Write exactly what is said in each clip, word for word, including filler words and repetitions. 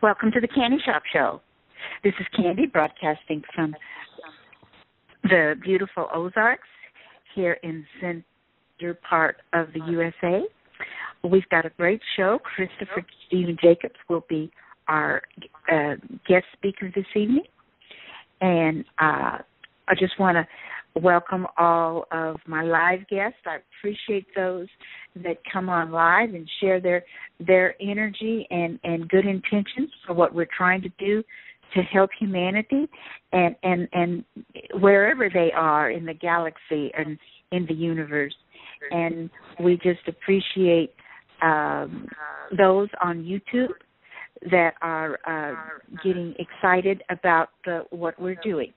Welcome to the Candy Shop Show. This is Candy broadcasting from the beautiful Ozarks here in center part of the U S A. We've got a great show. Christopher Stephen Jacobs will be our uh, guest speaker this evening. And uh, I just want to welcome all of my live guests. I appreciate those that come on live and share their their energy and, and good intentions for what we're trying to do to help humanity and, and, and wherever they are in the galaxy and in the universe. And we just appreciate um, those on YouTube that are uh, getting excited about the, what we're doing.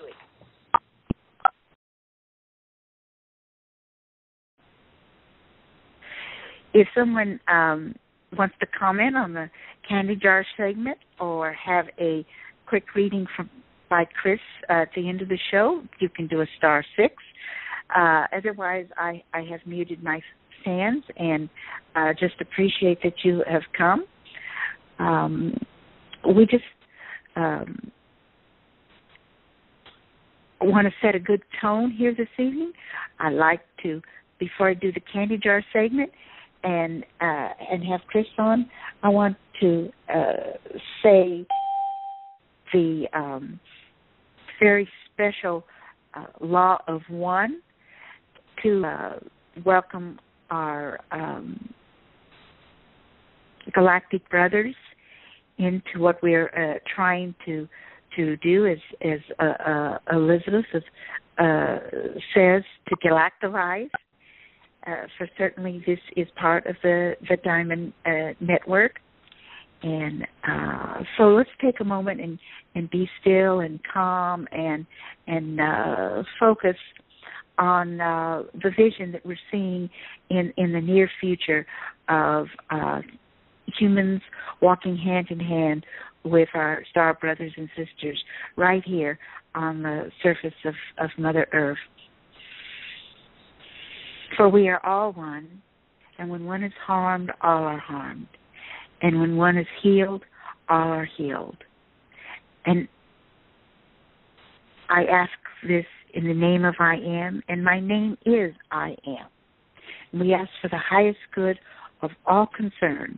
If someone um, wants to comment on the Candy Jar segment or have a quick reading from by Chris uh, at the end of the show, you can do a star six. Uh, otherwise, I, I have muted my fans and uh, just appreciate that you have come. Um, we just um, want to set a good tone here this evening. I like to, before I do the Candy Jar segment, and uh, and have Chris on, I want to uh, say the um, very special uh, law of one to uh, welcome our um, Galactic brothers into what we're uh, trying to to do, as as uh, uh, Elizabeth uh, says, to galactivize. Uh, for certainly this is part of the, the Diamond uh, Network. And uh, so let's take a moment and, and be still and calm and and uh, focus on uh, the vision that we're seeing in, in the near future of uh, humans walking hand in hand with our star brothers and sisters right here on the surface of, of Mother Earth. For we are all one, and when one is harmed, all are harmed. And when one is healed, all are healed. And I ask this in the name of I Am, and my name is I Am. And we ask for the highest good of all concerned,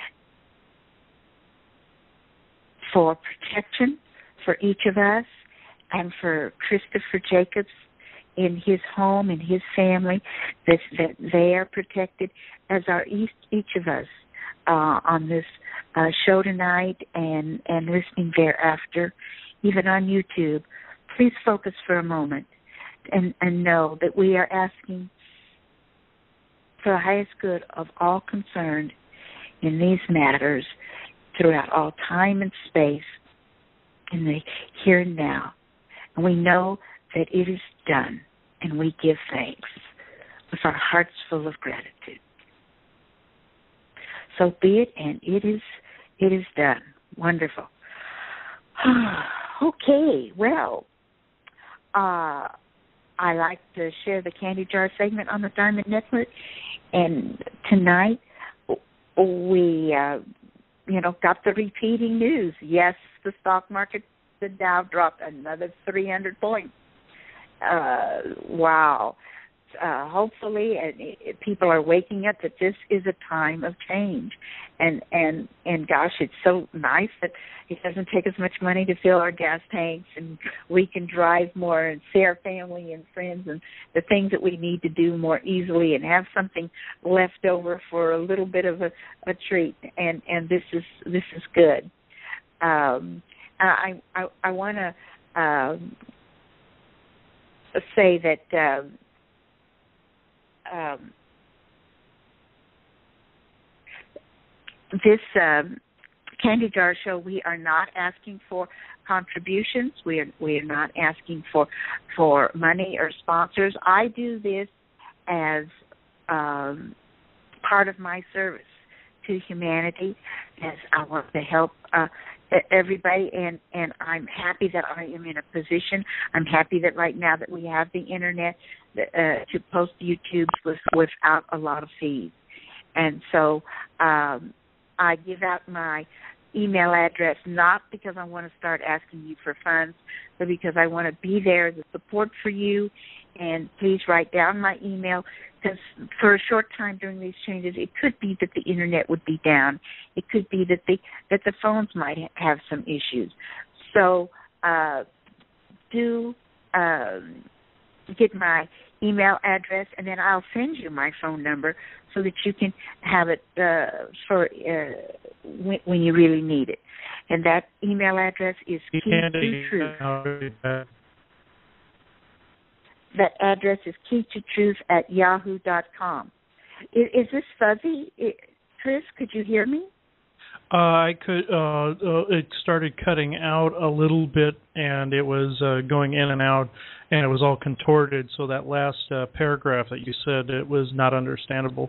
for protection for each of us, and for Christopher Jacobs in his home, in his family, that, that they are protected, as are each, each of us uh, on this uh, show tonight and, and listening thereafter, even on YouTube. Please focus for a moment and, and know that we are asking for the highest good of all concerned in these matters throughout all time and space, in the here and now. And we know that it is done, and we give thanks with our hearts full of gratitude. So be it, and it is it is done. Wonderful. Okay, well, uh, I like to share the Candy Jar segment on the Diamond Network, and tonight we, uh, you know, got the repeating news. Yes, the stock market, the Dow dropped another three hundred points. Uh, wow. Uh, hopefully and it, people are waking up that this is a time of change. And, and, and gosh, it's so nice that it doesn't take as much money to fill our gas tanks, and we can drive more and see our family and friends and the things that we need to do more easily, and have something left over for a little bit of a, a treat. And, and this is, this is good. Um, I, I, I want to, um, say that um, um, this um, Candy Jar show, we are not asking for contributions. We are we are not asking for for money or sponsors. I do this as um, part of my service to humanity, as I want to help uh, everybody, and, and I'm happy that I am in a position. I'm happy that right now that we have the internet uh, to post YouTubes with, without a lot of fees. And so um, I give out my email address, not because I want to start asking you for funds, but because I want to be there as a support for you. And please write down my email, because for a short time during these changes, it could be that the internet would be down. It could be that the that the phones might have some issues. So uh, do uh, get my email address, and then I'll send you my phone number so that you can have it uh, for uh, when, when you really need it. And that email address is key to truth. That address is key to truth at yahoo dot com. Is, is this fuzzy? It, Chris, could you hear me? Uh, I could. Uh, uh, it started cutting out a little bit, and it was uh, going in and out, and it was all contorted. So that last uh, paragraph that you said, it was not understandable.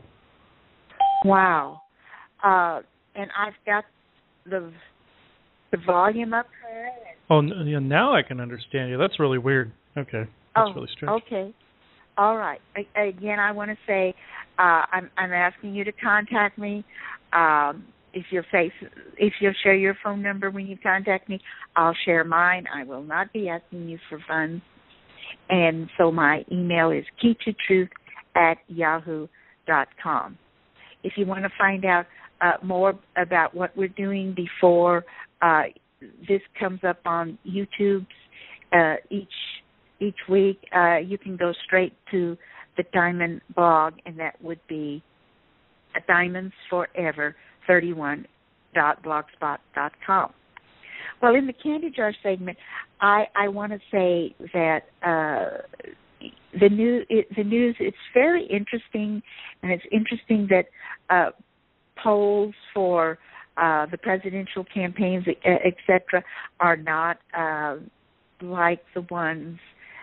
Wow. Uh, and I've got the the volume up here. Oh, yeah, now I can understand you. That's really weird. Okay. That's oh, really strange. Okay. All right. I, again, I want to say uh, I'm, I'm asking you to contact me. Um, if you'll face, if you'll share your phone number when you contact me, I'll share mine. I will not be asking you for funds. And so my email is key to truth at yahoo dot com. If you want to find out uh, more about what we're doing before uh, this comes up on YouTube uh, each each week, uh, you can go straight to the Diamond blog, and that would be diamonds forever thirty-one dot blogspot dot com. Well, in the Candy Jar segment, I, I want to say that uh, the, new, it, the news, it's very interesting, and it's interesting that uh, polls for uh, the presidential campaigns, et cetera, are not uh, like the ones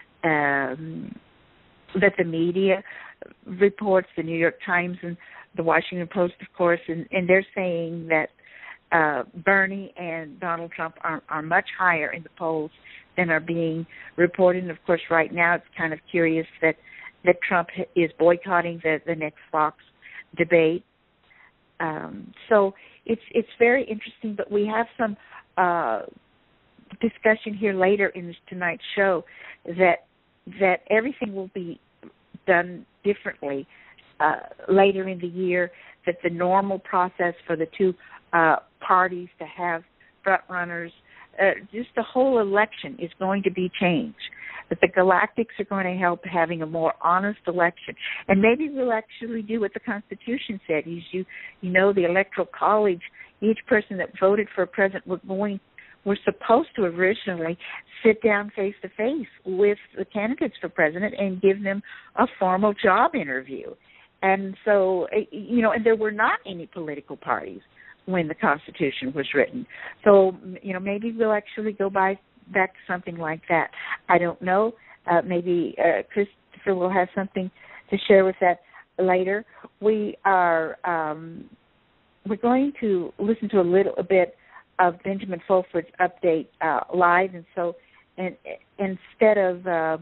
um, that the media reports, the New York Times and the Washington Post, of course, and, and they're saying that uh, Bernie and Donald Trump are, are much higher in the polls than are being reported. And, of course, right now it's kind of curious that, that Trump is boycotting the, the next Fox debate. Um, so it's it's very interesting, but we have some uh, discussion here later in this, tonight's show that that everything will be done differently uh, later in the year, that the normal process for the two uh, parties to have front runners, uh, just the whole election is going to be changed, that the Galactics are going to help having a more honest election. And maybe we'll actually do what the Constitution said. Is you, you know, the Electoral College, each person that voted for a president were going We're supposed to originally sit down face-to-face with the candidates for president and give them a formal job interview. And so, you know, and there were not any political parties when the Constitution was written. So, you know, maybe we'll actually go by back to something like that. I don't know. Uh, maybe uh, Christopher will have something to share with that later. We are um, we're going to listen to a little a bit of Benjamin Fulford's update uh, live, and so and instead of uh,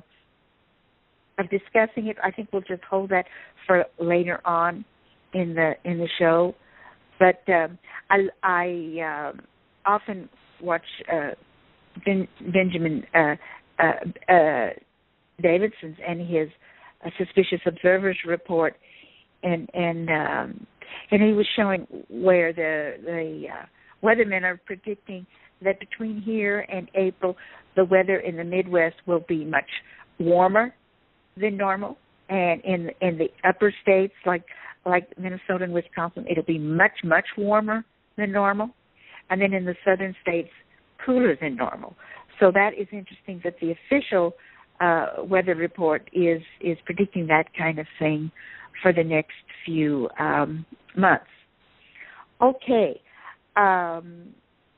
of discussing it, I think we'll just hold that for later on in the in the show. But um, I, I uh, often watch uh, ben, Benjamin uh, uh, uh, Davidson's and his uh, Suspicious Observers report, and and um, and he was showing where the the uh, weathermen are predicting that between here and April, the weather in the Midwest will be much warmer than normal, and in in the upper states like like Minnesota and Wisconsin, it'll be much much warmer than normal, and then in the southern states, cooler than normal. So that is interesting that the official uh, weather report is is predicting that kind of thing for the next few um, months. Okay. Um,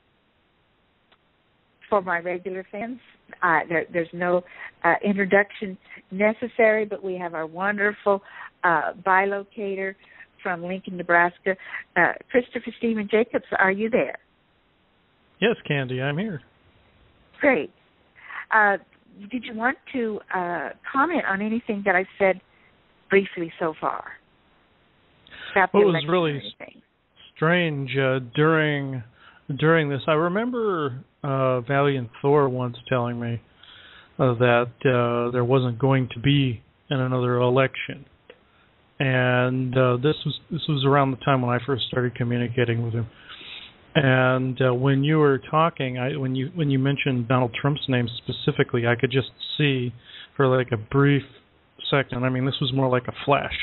for my regular fans, uh, there, there's no uh, introduction necessary, but we have our wonderful uh, bilocator from Lincoln, Nebraska, uh, Christopher Stephen Jacobs. Are you there? Yes, Candy, I'm here. Great. Uh, did you want to uh, comment on anything that I said briefly so far? About the well, it was election really or anything? strange uh, during during this. I remember uh, Valiant Thor once telling me uh, that uh, there wasn't going to be another election, and uh, this was this was around the time when I first started communicating with him. And uh, when you were talking, I, when you when you mentioned Donald Trump's name specifically, I could just see for like a brief second. I mean, this was more like a flash.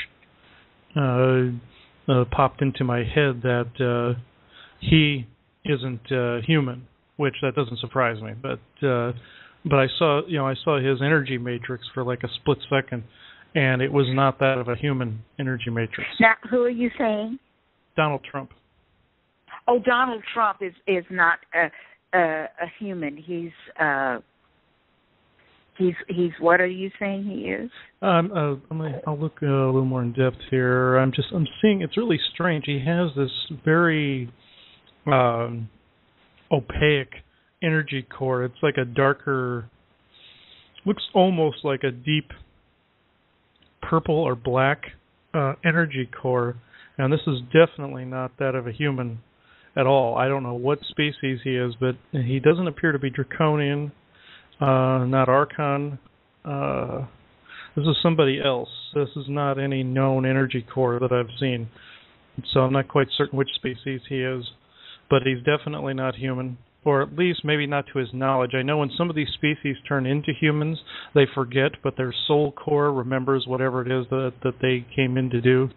Uh, uh, popped into my head that uh, he isn't uh, human, which that doesn't surprise me. But uh, but I saw you know I saw his energy matrix for like a split second, and it was not that of a human energy matrix. Now, who are you saying? Donald Trump. Oh, Donald Trump is is not a a, a human. He's uh, he's he's what are you saying he is? Um, uh, I'm gonna, I'll look uh, a little more in depth here. I'm just I'm seeing it's really strange. He has this very um, opaque energy core. It's like a darker, looks almost like a deep purple or black uh, energy core, and this is definitely not that of a human at all. I don't know what species he is, but he doesn't appear to be Draconian, uh, not Archon. Uh, this is somebody else. This is not any known energy core that I've seen. So I'm not quite certain which species he is, but he's definitely not human, or at least maybe not to his knowledge. I know when some of these species turn into humans, they forget, but their soul core remembers whatever it is that, that they came in to do.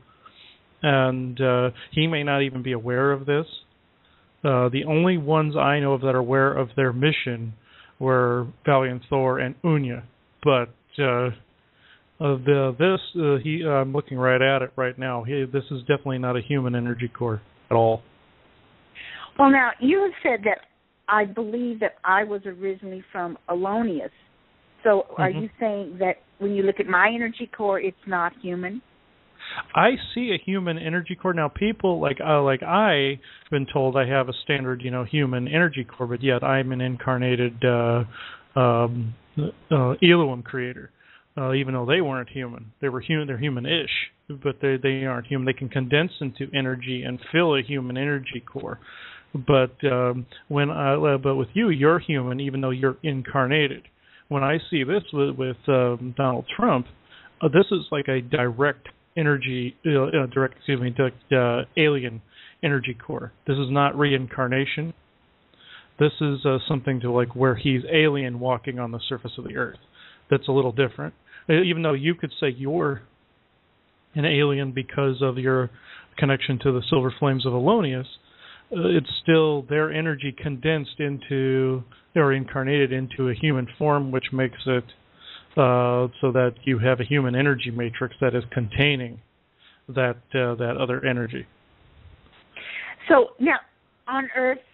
And uh, he may not even be aware of this. Uh, the only ones I know of that are aware of their mission were Valiant Thor and Unya. But uh, uh, the this uh, he uh, I'm looking right at it right now. He, this is definitely not a human energy core at all. Well, now you have said that I believe that I was originally from Alonius. So are mm-hmm. you saying that when you look at my energy core, it's not human? I see a human energy core. Now, people like uh, like I've been told I have a standard, you know, human energy core, but yet I'm an incarnated uh, um, uh, Elohim creator. Uh, even though they weren't human, they were human. They're human-ish, but they they aren't human. They can condense into energy and fill a human energy core. But um, when I, uh, but with you, you're human, even though you're incarnated. When I see this with, with um, Donald Trump, uh, this is like a direct energy, uh, uh, direct, excuse me, direct, uh, alien energy core. This is not reincarnation. This is uh, something to like where he's alien walking on the surface of the earth. That's a little different. Even though you could say you're an alien because of your connection to the Silver Flames of Alonius, uh, it's still their energy condensed into, or incarnated into a human form, which makes it Uh, so that you have a human energy matrix that is containing that uh, that other energy. So now, on Earth,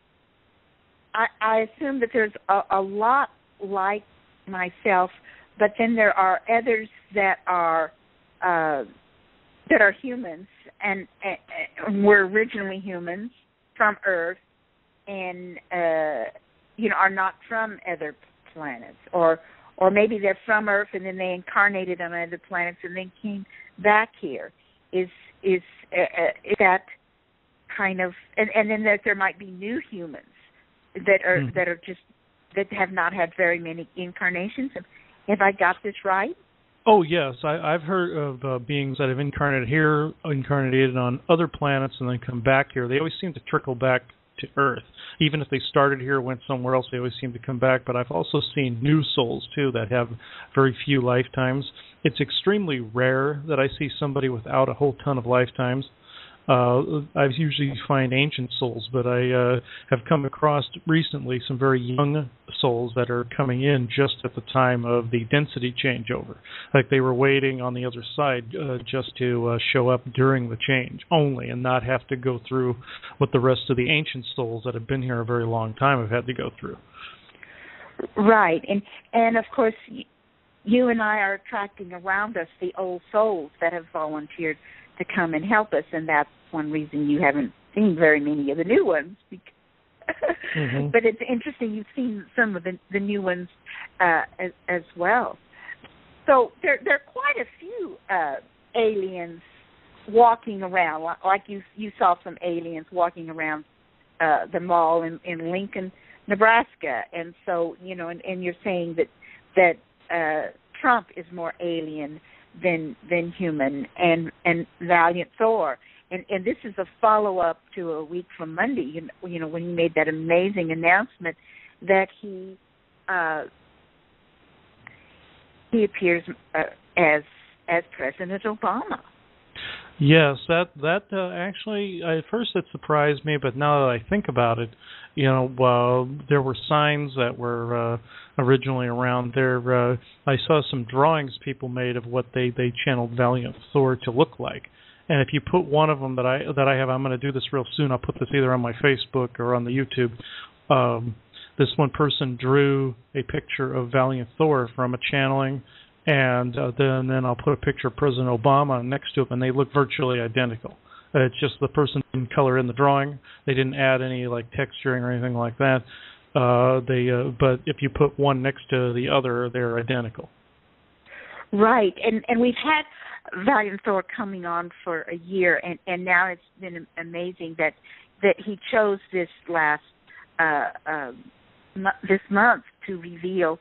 I, I assume that there's a, a lot like myself, but then there are others that are uh, that are humans and, and were originally humans from Earth, and uh, you know are not from other planets, or Or maybe they're from Earth and then they incarnated on other planets and then came back here. Is is, uh, is that kind of and, and then that there might be new humans that are mm. that are just that have not had very many incarnations. Have, have I got this right? Oh yes, I, I've heard of uh, beings that have incarnated here, incarnated on other planets, and then come back here. They always seem to trickle back to Earth. Even if they started here, went somewhere else, they always seem to come back. But I've also seen new souls, too, that have very few lifetimes. It's extremely rare that I see somebody without a whole ton of lifetimes. Uh, I usually find ancient souls, but I uh, have come across recently some very young souls that are coming in just at the time of the density changeover. Like they were waiting on the other side uh, just to uh, show up during the change only and not have to go through what the rest of the ancient souls that have been here a very long time have had to go through. Right. And, and of course, you and I are attracting around us the old souls that have volunteered to come and help us, and that's one reason you haven't seen very many of the new ones. mm-hmm. But it's interesting you've seen some of the, the new ones uh, as, as well. So there, there are quite a few uh, aliens walking around, like you you saw some aliens walking around uh, the mall in, in Lincoln, Nebraska. And so, you know, and, and you're saying that that uh, Trump is more alien than than human, and and Valiant Thor. And, and this is a follow-up to a week from Monday, you know, you know when he made that amazing announcement that he uh, he appears uh, as as President Obama. Yes, that that uh, actually at first it surprised me, but now that I think about it, you know, uh, there were signs that were uh, originally around there. Uh, I saw some drawings people made of what they, they channeled Valiant Thor to look like, and if you put one of them that I that I have, I'm going to do this real soon. I'll put this either on my Facebook or on the YouTube. Um, this one person drew a picture of Valiant Thor from a channeling. And uh, then, then I'll put a picture of President Obama next to it, and they look virtually identical. Uh, it's just the person didn't color in the drawing. They didn't add any like texturing or anything like that. Uh, they, uh, but if you put one next to the other, they're identical. Right, and and we've had Valiant Thor coming on for a year, and, and now it's been amazing that that he chose this last uh, uh, this month to reveal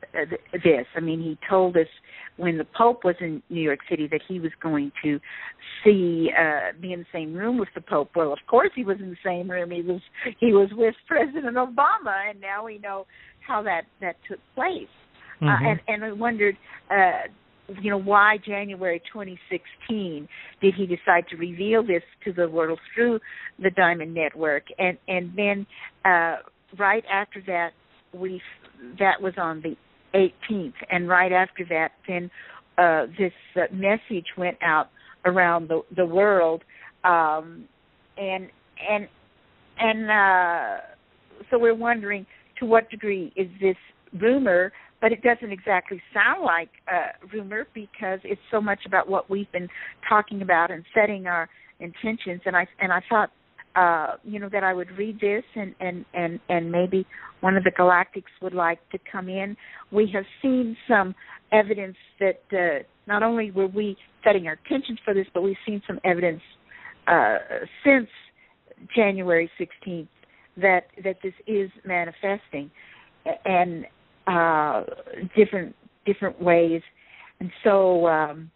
this. I mean, he told us when the Pope was in New York City that he was going to see, uh, be in the same room with the Pope. Well, of course he was in the same room. He was he was with President Obama, and now we know how that, that took place. Mm-hmm. Uh, and, and I wondered, uh, you know, why January twenty sixteen did he decide to reveal this to the world through the Diamond Network? And, and then uh, right after that, we that was on the eighteenth, and right after that, then uh, this uh, message went out around the, the world, um, and and and uh, so we're wondering to what degree is this rumor, but it doesn't exactly sound like uh, rumor because it's so much about what we've been talking about and setting our intentions, and I and I thought. Uh, you know, that I would read this and, and, and, and maybe one of the Galactics would like to come in. We have seen some evidence that uh, not only were we setting our intentions for this, but we've seen some evidence uh, since January sixteenth that, that this is manifesting and uh, different different ways. And so um,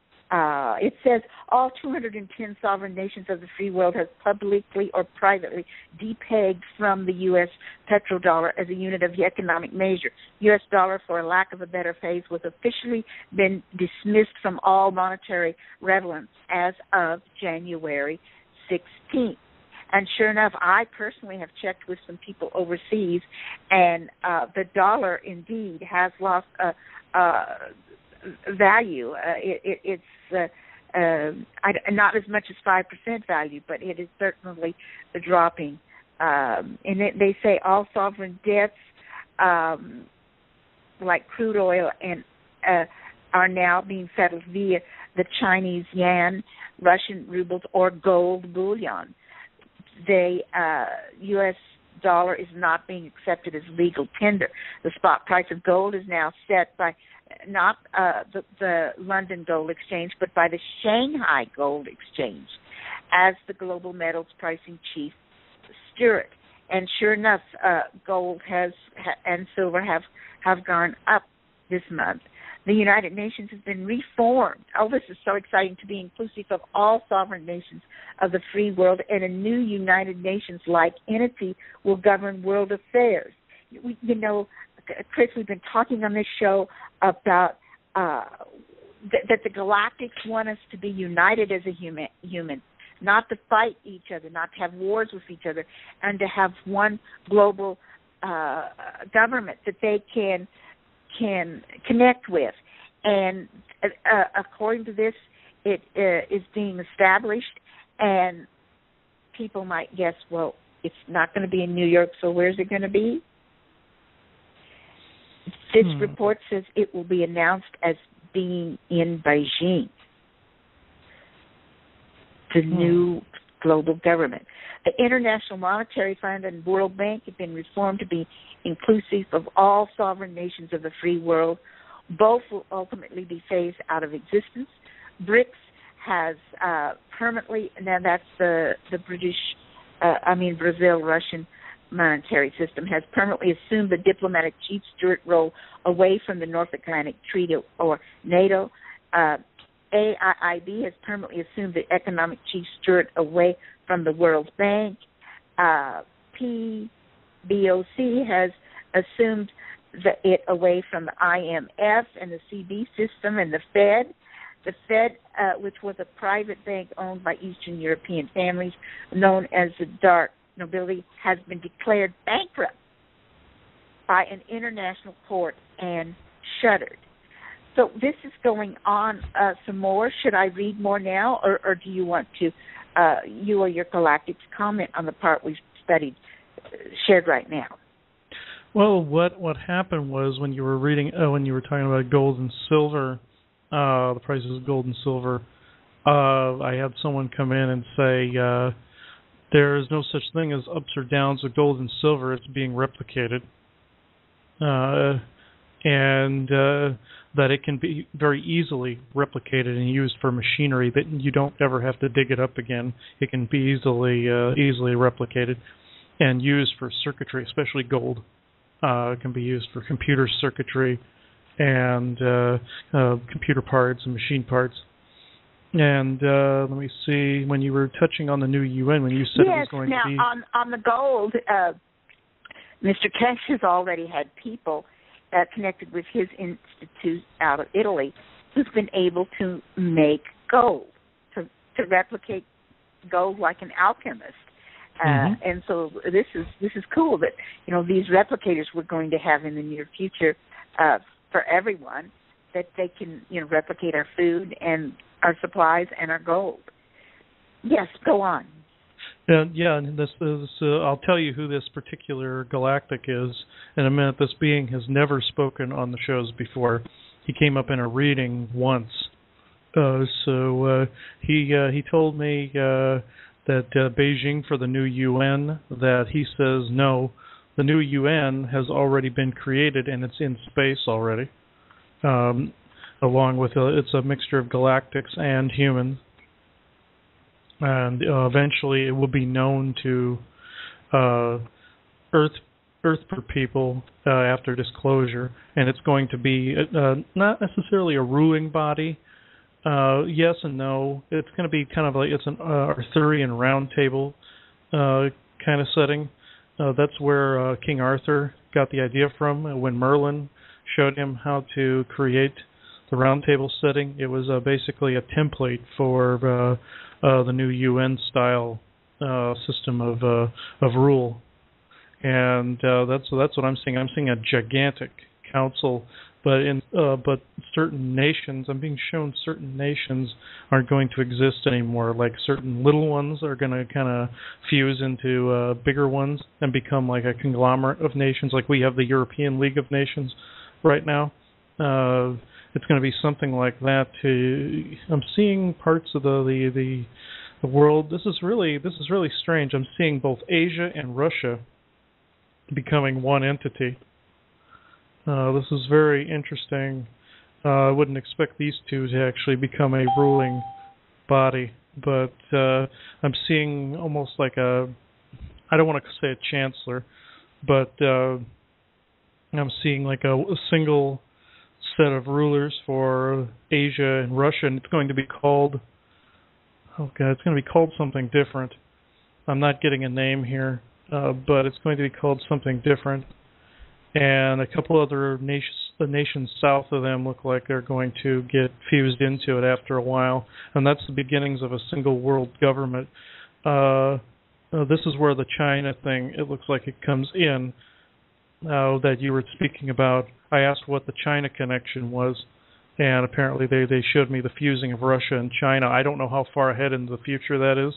Uh, it says all two hundred ten sovereign nations of the free world have publicly or privately depegged from the U S petrodollar as a unit of the economic measure. U S dollar, for a lack of a better phrase, was officially been dismissed from all monetary relevance as of January sixteenth. And sure enough, I personally have checked with some people overseas, and uh, the dollar indeed has lost a. Uh, value. Uh, it, it, it's uh, uh, I, not as much as five percent value, but it is certainly dropping. Um, and it, they say all sovereign debts, um, like crude oil, and uh, are now being settled via the Chinese yuan, Russian rubles, or gold bullion. They uh, U S dollar is not being accepted as legal tender. The spot price of gold is now set by not uh, the, the London Gold Exchange, but by the Shanghai Gold Exchange as the global metals pricing chief steward. And sure enough, uh, gold has ha- and silver have, have gone up this month. The United Nations has been reformed. Oh, this is so exciting, to be inclusive of all sovereign nations of the free world, and a new United Nations-like entity will govern world affairs. We, you know, Chris, we've been talking on this show about uh, th- that the Galactics want us to be united as a human, human, not to fight each other, not to have wars with each other, and to have one global uh, government that they can can connect with. And uh, according to this, it uh, is being established, and people might guess, well, it's not going to be in New York, so where's it going to be? This hmm. report says it will be announced as being in Beijing, the hmm. new global government. The International Monetary Fund and World Bank have been reformed to be inclusive of all sovereign nations of the free world. Both will ultimately be phased out of existence. BRICS has uh, permanently, now that's the, the British uh, I mean Brazil-Russian monetary system has permanently assumed the diplomatic chief steward role away from the North Atlantic Treaty or NATO. Uh, A I I B has permanently assumed the economic chief steward away from the World Bank. Uh, P B O C has assumed the, it away from the I M F and the C B system and the Fed. The Fed, uh, which was a private bank owned by Eastern European families, known as the Dark Nobility, has been declared bankrupt by an international court and shuttered. So this is going on uh, some more. Should I read more now, or, or do you want to, uh, you or your Galactics, comment on the part we've studied, uh, shared right now? Well, what what happened was when you were reading, uh, when you were talking about gold and silver, uh, the prices of gold and silver, uh, I had someone come in and say uh, there is no such thing as ups or downs with gold and silver. It's being replicated, uh, and uh, that it can be very easily replicated and used for machinery. That you don't ever have to dig it up again. It can be easily uh, easily replicated and used for circuitry, especially gold. Uh, it can be used for computer circuitry and uh, uh, computer parts and machine parts. And uh, let me see, when you were touching on the new U N, when you said yes, it was going now to be... on, on the gold, uh, Mister Kesh has already had people uh, connected with his institute out of Italy who's been able to make gold, to, to replicate gold like an alchemist. Uh, mm-hmm. And so this is this is cool that, you know, these replicators we're going to have in the near future uh, for everyone, that they can, you know, replicate our food and our supplies and our gold. Yes, go on. Uh, yeah, and this is, uh, I'll tell you who this particular galactic is in a minute. This being has never spoken on the shows before. He came up in a reading once. Uh, so uh, he uh, he told me uh, that uh, Beijing for the new U N, that he says no, the new U N has already been created and it's in space already. Um, along with a, it's a mixture of galactics and humans. And uh, eventually it will be known to uh, Earth Earth per people uh, after disclosure, and it's going to be uh, not necessarily a ruling body. Uh, yes and no. It's going to be kind of like it's an uh, Arthurian round table uh, kind of setting. Uh, that's where uh, King Arthur got the idea from uh, when Merlin showed him how to create the round table setting. It was uh, basically a template for uh, uh, the new U N style uh, system of uh, of rule, and uh, that's that's what I'm seeing. I'm seeing a gigantic council, but in uh, but certain nations, I'm being shown certain nations aren't going to exist anymore. Like certain little ones are going to kind of fuse into uh, bigger ones and become like a conglomerate of nations. Like we have the European League of Nations right now. Uh, It's going to be something like that. To, I'm seeing parts of the, the the the world. This is really this is really strange. I'm seeing both Asia and Russia becoming one entity. Uh, this is very interesting. Uh, I wouldn't expect these two to actually become a ruling body, but uh, I'm seeing almost like a, I don't want to say a chancellor, but uh, I'm seeing like a, a single set of rulers for Asia and Russia, and it's going to be called, oh god, it's going to be called something different. I'm not getting a name here, uh, but it's going to be called something different. And a couple other nations, the nations south of them look like they're going to get fused into it after a while, and that's the beginnings of a single world government. Uh, uh, this is where the China thing, it looks like it comes in, uh, that you were speaking about. I asked what the China connection was, and apparently they, they showed me the fusing of Russia and China. I don't know how far ahead into the future that is,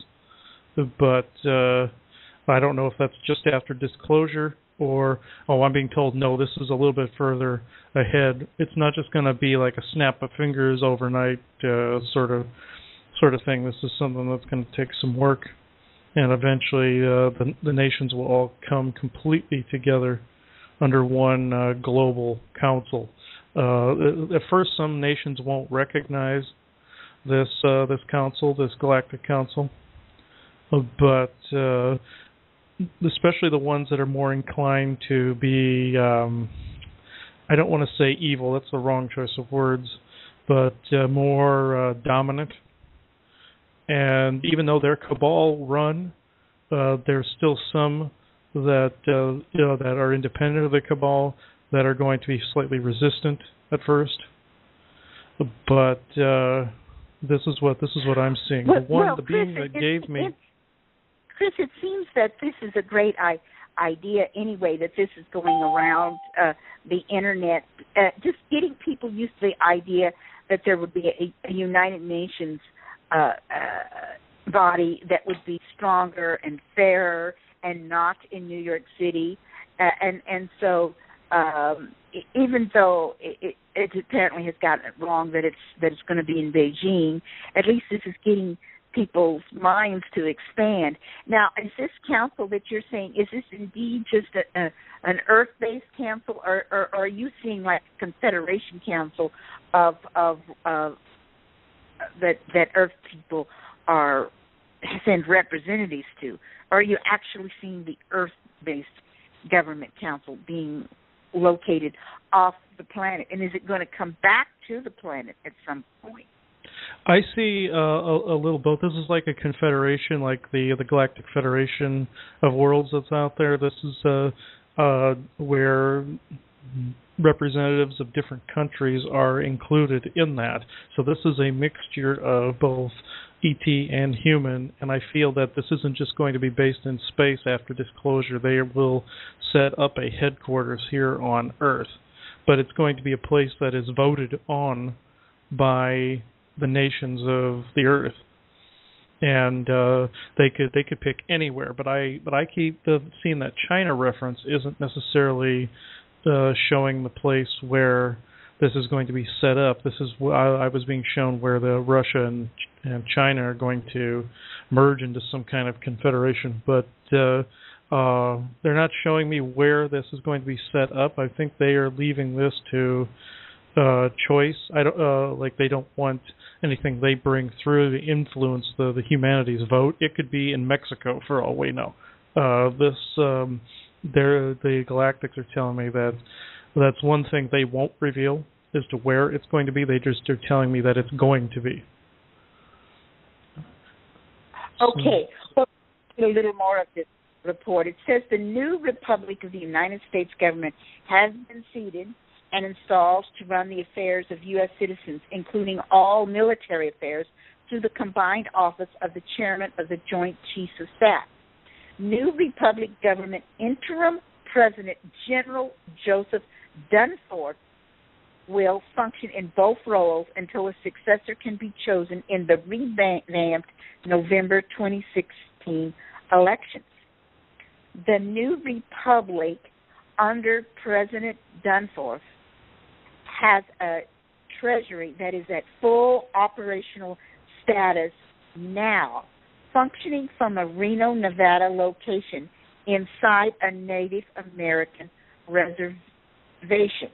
but uh, I don't know if that's just after disclosure or, oh, I'm being told, no, this is a little bit further ahead. It's not just going to be like a snap of fingers overnight uh, sort of sort of thing. This is something that's going to take some work, and eventually uh, the, the nations will all come completely together under one uh, global council. Uh, at first, some nations won't recognize this uh, this council, this galactic council, but uh, especially the ones that are more inclined to be, um, I don't want to say evil, that's the wrong choice of words, but uh, more uh, dominant. And even though they're cabal run, uh, there's still some that uh, you know that are independent of the cabal that are going to be slightly resistant at first. But uh, this is what this is what I'm seeing. Well, the one, well, the Chris, being that it, gave it, me. It, Chris, it seems that this is a great I- idea anyway. That this is going around uh, the internet, uh, just getting people used to the idea that there would be a, a United Nations uh, uh, body that would be stronger and fairer and not in New York City, uh, and and so um, even though it, it, it apparently has gotten it wrong that it's that it's going to be in Beijing, at least this is getting people's minds to expand. Now, is this council that you're saying, is this indeed just a, a, an Earth-based council, or, or, or are you seeing like a confederation council of of uh, that that Earth people are send representatives to? Or are you actually seeing the Earth-based government council being located off the planet? And is it going to come back to the planet at some point? I see uh, a, a little both. This is like a confederation, like the the Galactic Federation of Worlds that's out there. This is uh, uh, where representatives of different countries are included in that. So this is a mixture of both E T and human, and I feel that this isn't just going to be based in space after disclosure. They will set up a headquarters here on Earth, but it's going to be a place that is voted on by the nations of the Earth, and uh, they could they could pick anywhere. But I but I keep uh, seeing that China reference isn't necessarily uh, showing the place where this is going to be set up. This is I, I was being shown where the Russia and and China are going to merge into some kind of confederation, but uh, uh, they're not showing me where this is going to be set up. I think they are leaving this to uh, choice. I don't uh, like they don't want anything they bring through to influence the, the humanities vote. It could be in Mexico for all we know. Uh, this um, they're, the Galactics are telling me that that's one thing they won't reveal as to where it's going to be. They just are telling me that it's going to be. Okay, well, a little more of this report. It says the new Republic of the United States government has been seated and installed to run the affairs of U S citizens, including all military affairs, through the combined office of the Chairman of the Joint Chiefs of Staff. New Republic government interim President General Joseph Dunford will function in both roles until a successor can be chosen in the revamped November twenty sixteen elections. The new republic under President Dunford has a treasury that is at full operational status now, functioning from a Reno, Nevada location inside a Native American reservation.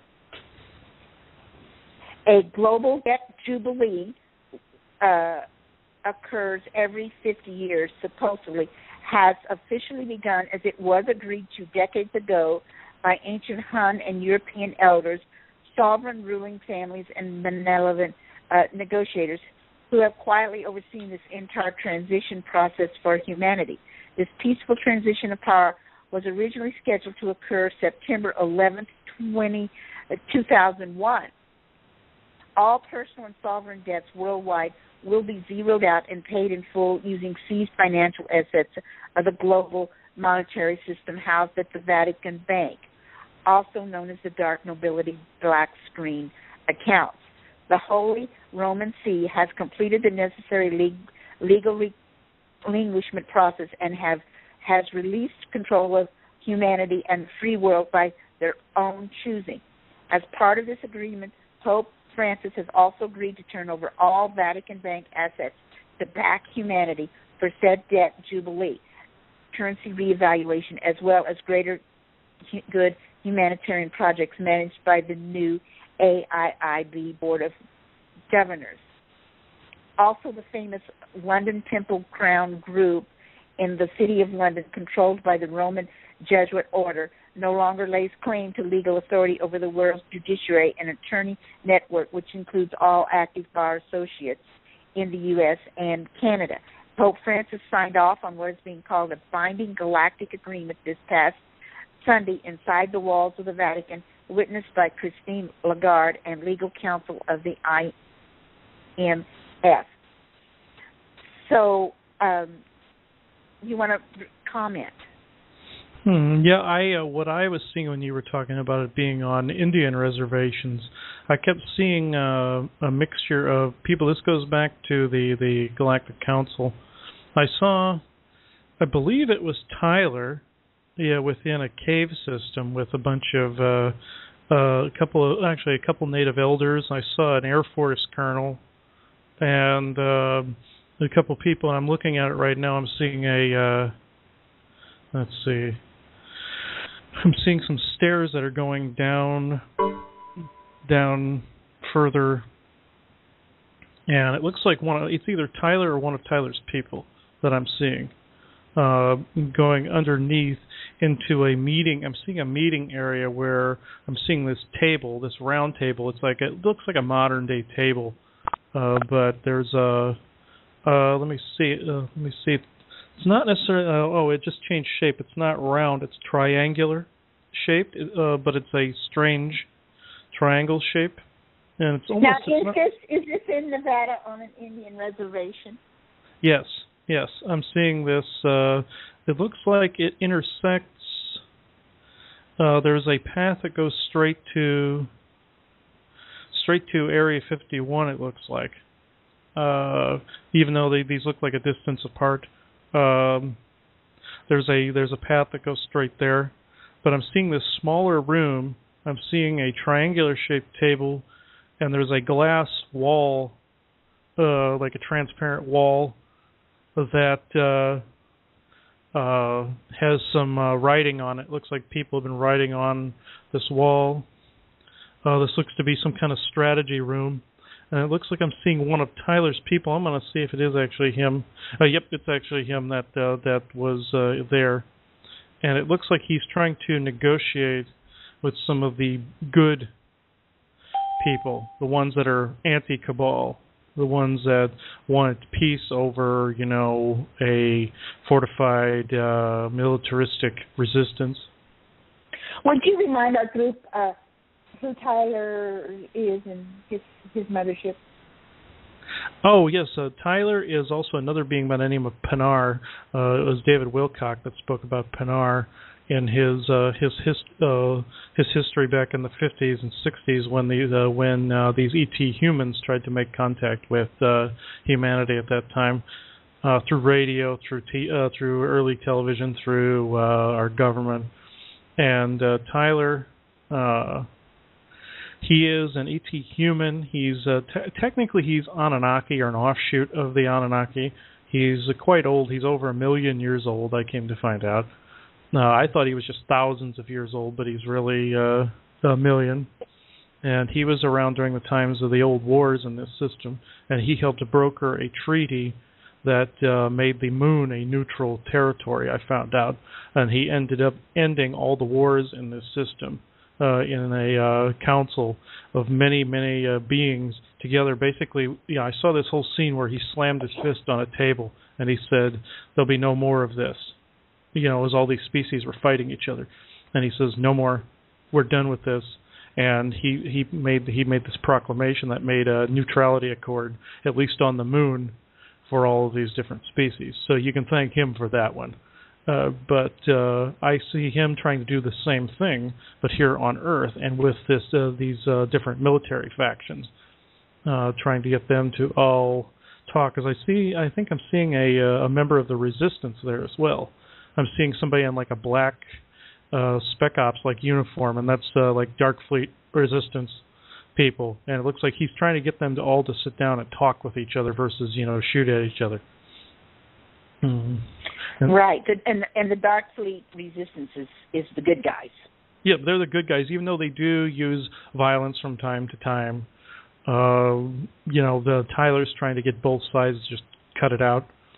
A global debt jubilee uh, occurs every fifty years, supposedly, has officially begun as it was agreed to decades ago by ancient Han and European elders, sovereign ruling families, and benevolent uh, negotiators who have quietly overseen this entire transition process for humanity. This peaceful transition of power was originally scheduled to occur September eleventh, two thousand one. All personal and sovereign debts worldwide will be zeroed out and paid in full using seized financial assets of the global monetary system housed at the Vatican Bank, also known as the Dark Nobility Black Screen accounts. The Holy Roman See has completed the necessary leg- legal relinquishment process and have has released control of humanity and the free world by their own choosing. As part of this agreement, Pope Francis has also agreed to turn over all Vatican Bank assets to back humanity for said debt jubilee, currency reevaluation, as well as greater good humanitarian projects managed by the new A I I B Board of Governors. Also, the famous London Temple Crown Group in the City of London, controlled by the Roman Jesuit order, no longer lays claim to legal authority over the world's judiciary and attorney network, which includes all active bar associates in the U S and Canada. Pope Francis signed off on what is being called a binding galactic agreement this past Sunday inside the walls of the Vatican, witnessed by Christine Lagarde and legal counsel of the I M F. So, um, you want to comment? Hmm, yeah, I uh, what I was seeing when you were talking about it being on Indian reservations, I kept seeing uh, a mixture of people. This goes back to the, the Galactic Council. I saw, I believe it was Tyler, yeah, within a cave system with a bunch of, uh, uh, a couple of, actually a couple native elders. I saw an Air Force colonel and uh, a couple people, and I'm looking at it right now. I'm seeing a, uh, let's see, I'm seeing some stairs that are going down, down further, and it looks like one of, it's either Tyler or one of Tyler's people that I'm seeing, uh, going underneath into a meeting. I'm seeing a meeting area where I'm seeing this table, this round table. It's like, it looks like a modern day table, uh, but there's a, uh, let me see, uh, let me see. It's not necessarily, uh, oh, it just changed shape. It's not round, it's triangular shaped, uh, but it's a strange triangle shape. And it's almost, now, is not, this, is this in Nevada on an Indian reservation? Yes, yes. I'm seeing this. Uh, it looks like it intersects, uh, there's a path that goes straight to, straight to Area fifty-one, it looks like. Uh, even though they, these look like a distance apart. Um, there's a there's a path that goes straight there, but I'm seeing this smaller room. I'm seeing a triangular shaped table, and there's a glass wall, uh, like a transparent wall, that uh, uh, has some uh, writing on it. Looks like people have been writing on this wall. Uh, this looks to be some kind of strategy room. And it looks like I'm seeing one of Tyler's people. I'm going to see if it is actually him. Uh, yep, it's actually him that uh, that was uh, there. And it looks like he's trying to negotiate with some of the good people, the ones that are anti-cabal, the ones that want peace over, you know, a fortified uh, militaristic resistance. Would you remind our group uh, who Tyler is and his his mothership? Oh, yes. Uh, Tyler is also another being by the name of Pinar. Uh, it was David Wilcock that spoke about Pinar in his uh, his his uh, his history back in the fifties and sixties when these uh, when uh, these E T humans tried to make contact with uh, humanity at that time uh, through radio, through t- uh, through early television, through uh, our government. And uh, Tyler. Uh, He is an E T human. He's uh, te- technically he's Anunnaki or an offshoot of the Anunnaki. He's uh, quite old. He's over a million years old, I came to find out. Uh, I thought he was just thousands of years old, but he's really uh, a million. And he was around during the times of the old wars in this system, and he helped to broker a treaty that uh, made the moon a neutral territory, I found out. And he ended up ending all the wars in this system. Uh, in a uh, council of many, many uh, beings together. Basically, yeah, I saw this whole scene where he slammed his fist on a table and he said, "There'll be no more of this." You know, as all these species were fighting each other, and he says, "No more. We're done with this." And he he made he made this proclamation that made a neutrality accord, at least on the moon, for all of these different species. So you can thank him for that one. Uh, but uh, I see him trying to do the same thing, but here on Earth, and with this uh, these uh, different military factions, uh, trying to get them to all talk. As I see, I think I'm seeing a, a member of the Resistance there as well. I'm seeing somebody in like a black uh, Spec Ops like uniform, and that's uh, like Dark Fleet Resistance people. And it looks like he's trying to get them to all to sit down and talk with each other versus, you know, shoot at each other. Mm-hmm. Right, and and the Dark Fleet Resistance is, is the good guys. Yeah, they're the good guys, even though they do use violence from time to time. Uh, you know, the Tyler's trying to get both sides just cut it out.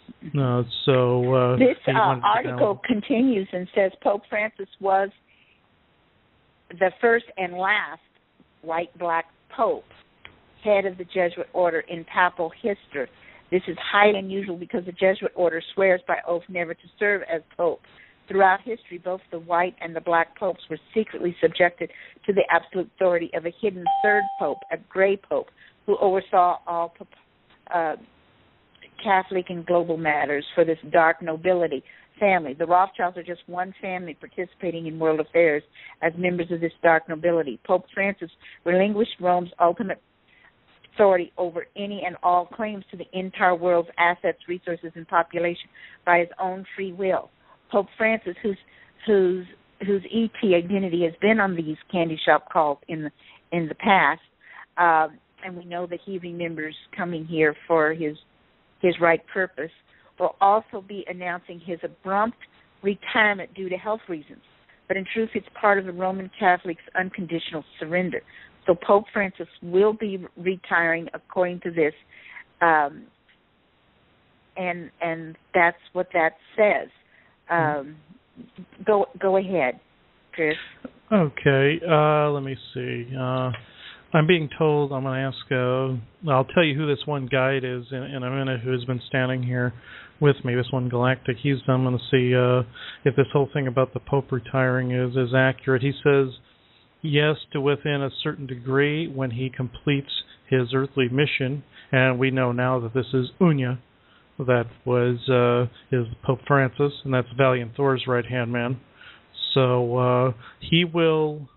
Uh, so uh, this uh, article continues and says Pope Francis was the first and last white-black pope, head of the Jesuit order in papal history. This is highly unusual because the Jesuit order swears by oath never to serve as pope. Throughout history, both the white and the black popes were secretly subjected to the absolute authority of a hidden third pope, a gray pope, who oversaw all uh, Catholic and global matters for this dark nobility family. The Rothschilds are just one family participating in world affairs as members of this dark nobility. Pope Francis relinquished Rome's ultimate authority over any and all claims to the entire world's assets, resources, and population by his own free will. Pope Francis, whose whose whose E T identity has been on these candy shop calls in the in the past, uh, and we know that he remembers coming here for his his right purpose, will also be announcing his abrupt retirement due to health reasons. But in truth, it's part of the Roman Catholics' unconditional surrender. So Pope Francis will be retiring according to this, um, and and that's what that says. Um, go go ahead, Chris. Okay, uh, let me see. Uh, I'm being told I'm going to ask, uh, I'll tell you who this one guide is in, in a minute who has been standing here with me, this one Galactic. He's, I'm going to see uh, if this whole thing about the Pope retiring is, is accurate. He says, yes, to within a certain degree when he completes his earthly mission, and we know now that this is Unya, that was uh, is Pope Francis, and that's Valiant Thor's right-hand man. So uh, he will...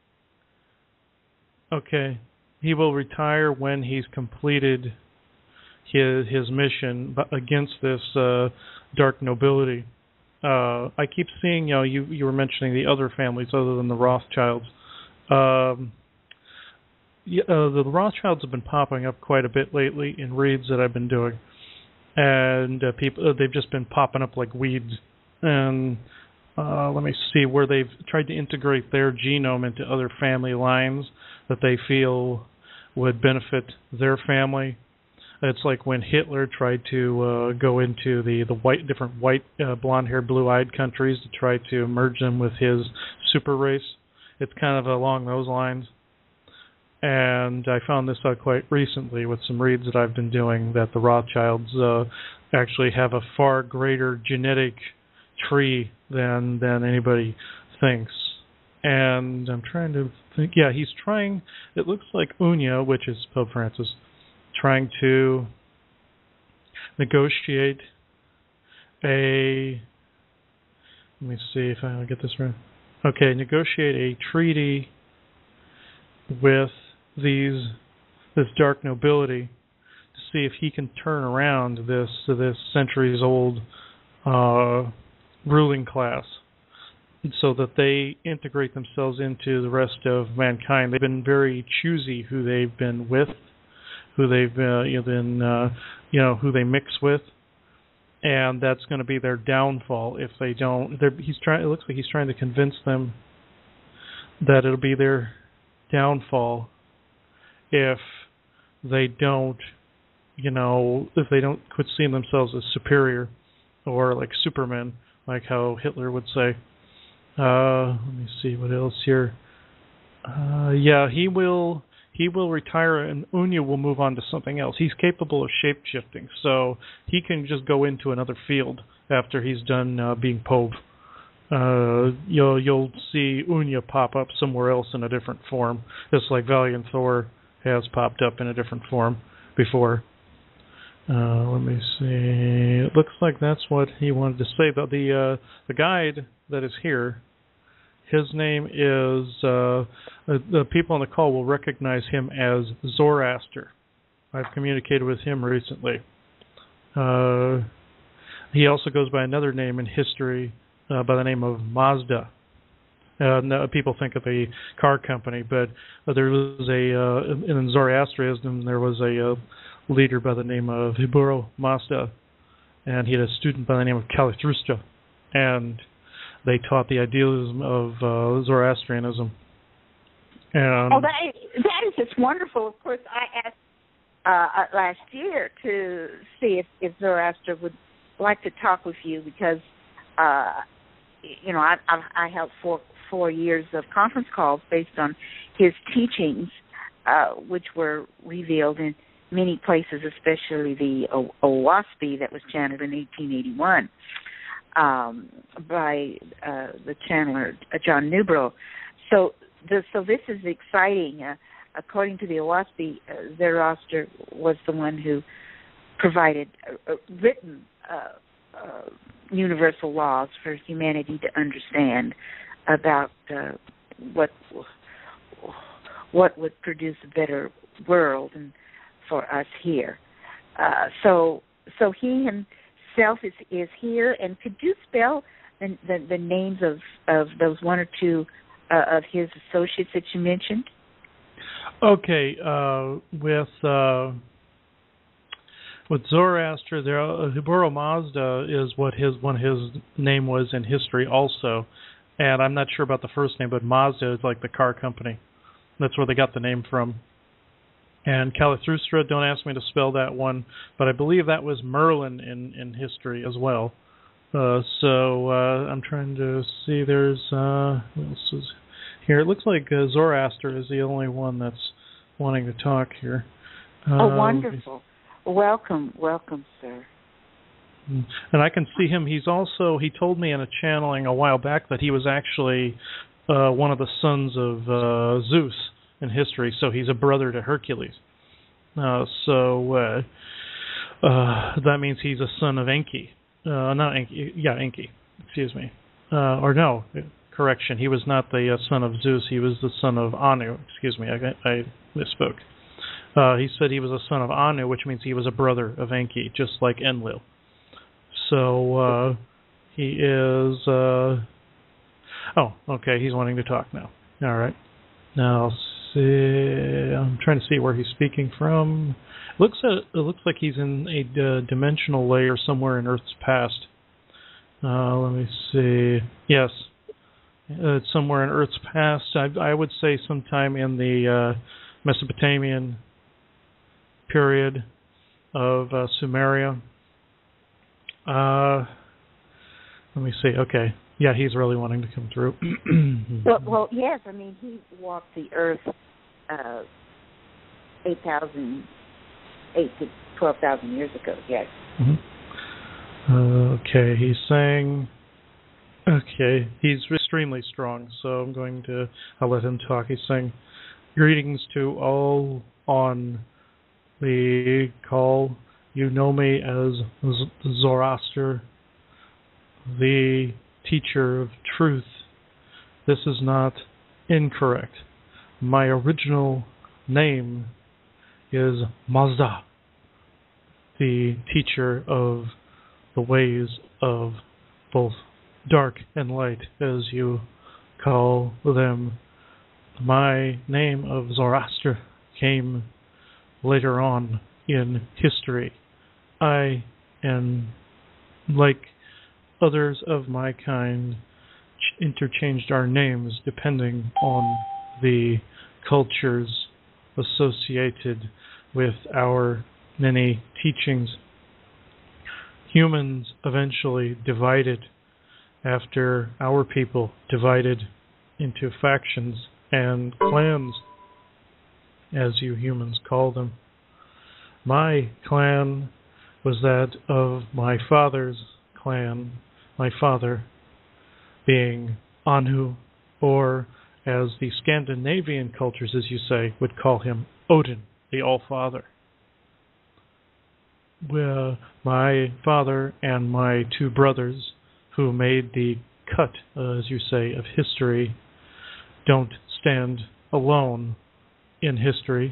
Okay, he will retire when he's completed his his mission against this uh, dark nobility. Uh, I keep seeing, you know, you you were mentioning the other families other than the Rothschilds. Um, yeah, uh, the Rothschilds have been popping up quite a bit lately in reads that I've been doing, and uh, people uh, they've just been popping up like weeds. And uh, let me see where they've tried to integrate their genome into other family lines that they feel would benefit their family. It's like when Hitler tried to uh, go into the, the white different white, uh, blonde-haired, blue-eyed countries to try to merge them with his super race. It's kind of along those lines. And I found this out quite recently with some reads that I've been doing, that the Rothschilds uh, actually have a far greater genetic tree than than anybody thinks. And I'm trying to think, yeah, he's trying, it looks like Unya, which is Pope Francis, trying to negotiate a, let me see if I'll get this right. Okay, negotiate a treaty with these, this dark nobility to see if he can turn around this, this centuries-old uh, ruling class, so that they integrate themselves into the rest of mankind. They've been very choosy who they've been with, who they've uh, you know, been, uh, you know, who they mix with, and that's going to be their downfall if they don't. He's trying. It looks like he's trying to convince them that it'll be their downfall if they don't, you know, if they don't quit seeing themselves as superior or like Superman, like how Hitler would say. Uh, let me see what else here. Uh, yeah, he will he will retire, and Unya will move on to something else. He's capable of shape-shifting, so he can just go into another field after he's done uh, being Pope. Uh, you'll you'll see Unya pop up somewhere else in a different form, just like Valiant Thor has popped up in a different form before. Uh, let me see. It looks like that's what he wanted to say. But the uh, the guide that is here, his name is, uh, the people on the call will recognize him as Zoroaster. I've communicated with him recently. Uh, he also goes by another name in history uh, by the name of Mazda. Uh, no, people think of a car company, but uh, there was a, uh, in Zoroastrianism, there was a uh, leader by the name of Hiburo Mazda, and he had a student by the name of Zarathustra, and they taught the idealism of uh, Zoroastrianism. And oh, that is, that is just wonderful. Of course, I asked uh, last year to see if, if Zoroaster would like to talk with you because, uh, you know, I, I, I held four, four years of conference calls based on his teachings, uh, which were revealed in many places, especially the o- Owaspy that was channeled in eighteen eighty-one um, by uh, the channeler uh, John Newbrough. So, the, so this is exciting. Uh, according to the Owaspy, uh, Zoroaster was the one who provided uh, written uh, uh, universal laws for humanity to understand about uh, what what would produce a better world and for us here. Uh, so so he himself is, is here. And could you spell the, the, the names of, of those one or two uh, of his associates that you mentioned? Okay, uh, with uh, with Zoroaster, there uh, Hiburo Mazda is what his one his name was in history also, and I'm not sure about the first name, but Mazda is like the car company. That's where they got the name from. And Zarathustra, don't ask me to spell that one, but I believe that was Merlin in, in history as well. Uh, so uh, I'm trying to see. There's uh, what else is here? It looks like uh, Zoroaster is the only one that's wanting to talk here. Uh, oh, wonderful! Welcome, welcome, sir. And I can see him. He's also. He told me in a channeling a while back that he was actually uh, one of the sons of uh, Zeus in history, so he's a brother to Hercules. Uh, so uh, uh, that means he's a son of Enki. Uh, not Enki, yeah, Enki, excuse me. Uh, or no, correction, he was not the uh, son of Zeus, he was the son of Anu, excuse me, I, I misspoke. Uh, he said he was a son of Anu, which means he was a brother of Enki, just like Enlil. So uh, he is, uh, oh, okay, he's wanting to talk now. All right. Now, see, I'm trying to see where he's speaking from. It looks, at, it looks like he's in a uh, dimensional layer somewhere in Earth's past. Uh, let me see. Yes, uh, it's somewhere in Earth's past. I, I would say sometime in the uh, Mesopotamian period of uh, Sumeria. Uh, let me see. Okay. Yeah, he's really wanting to come through. well, well, yes. I mean, he walked the earth uh, eight thousand, eight to twelve thousand years ago. Yes. Mm-hmm. Uh, okay, he's saying. Okay, he's extremely strong, so I'm going to. I'll let him talk. He's saying, "Greetings to all on the call. You know me as Z- Zoroaster, the teacher of truth. This is not incorrect. My original name is Mazda, the teacher of the ways of both dark and light, as you call them. My name of Zoroaster came later on in history. I am like others of my kind interchanged our names depending on the cultures associated with our many teachings. Humans eventually divided after our people divided into factions and clans, as you humans call them. My clan was that of my father's clan, my father being Anu, or as the Scandinavian cultures, as you say, would call him Odin, the All-Father. Well, my father and my two brothers, who made the cut, uh, as you say, of history, don't stand alone in history.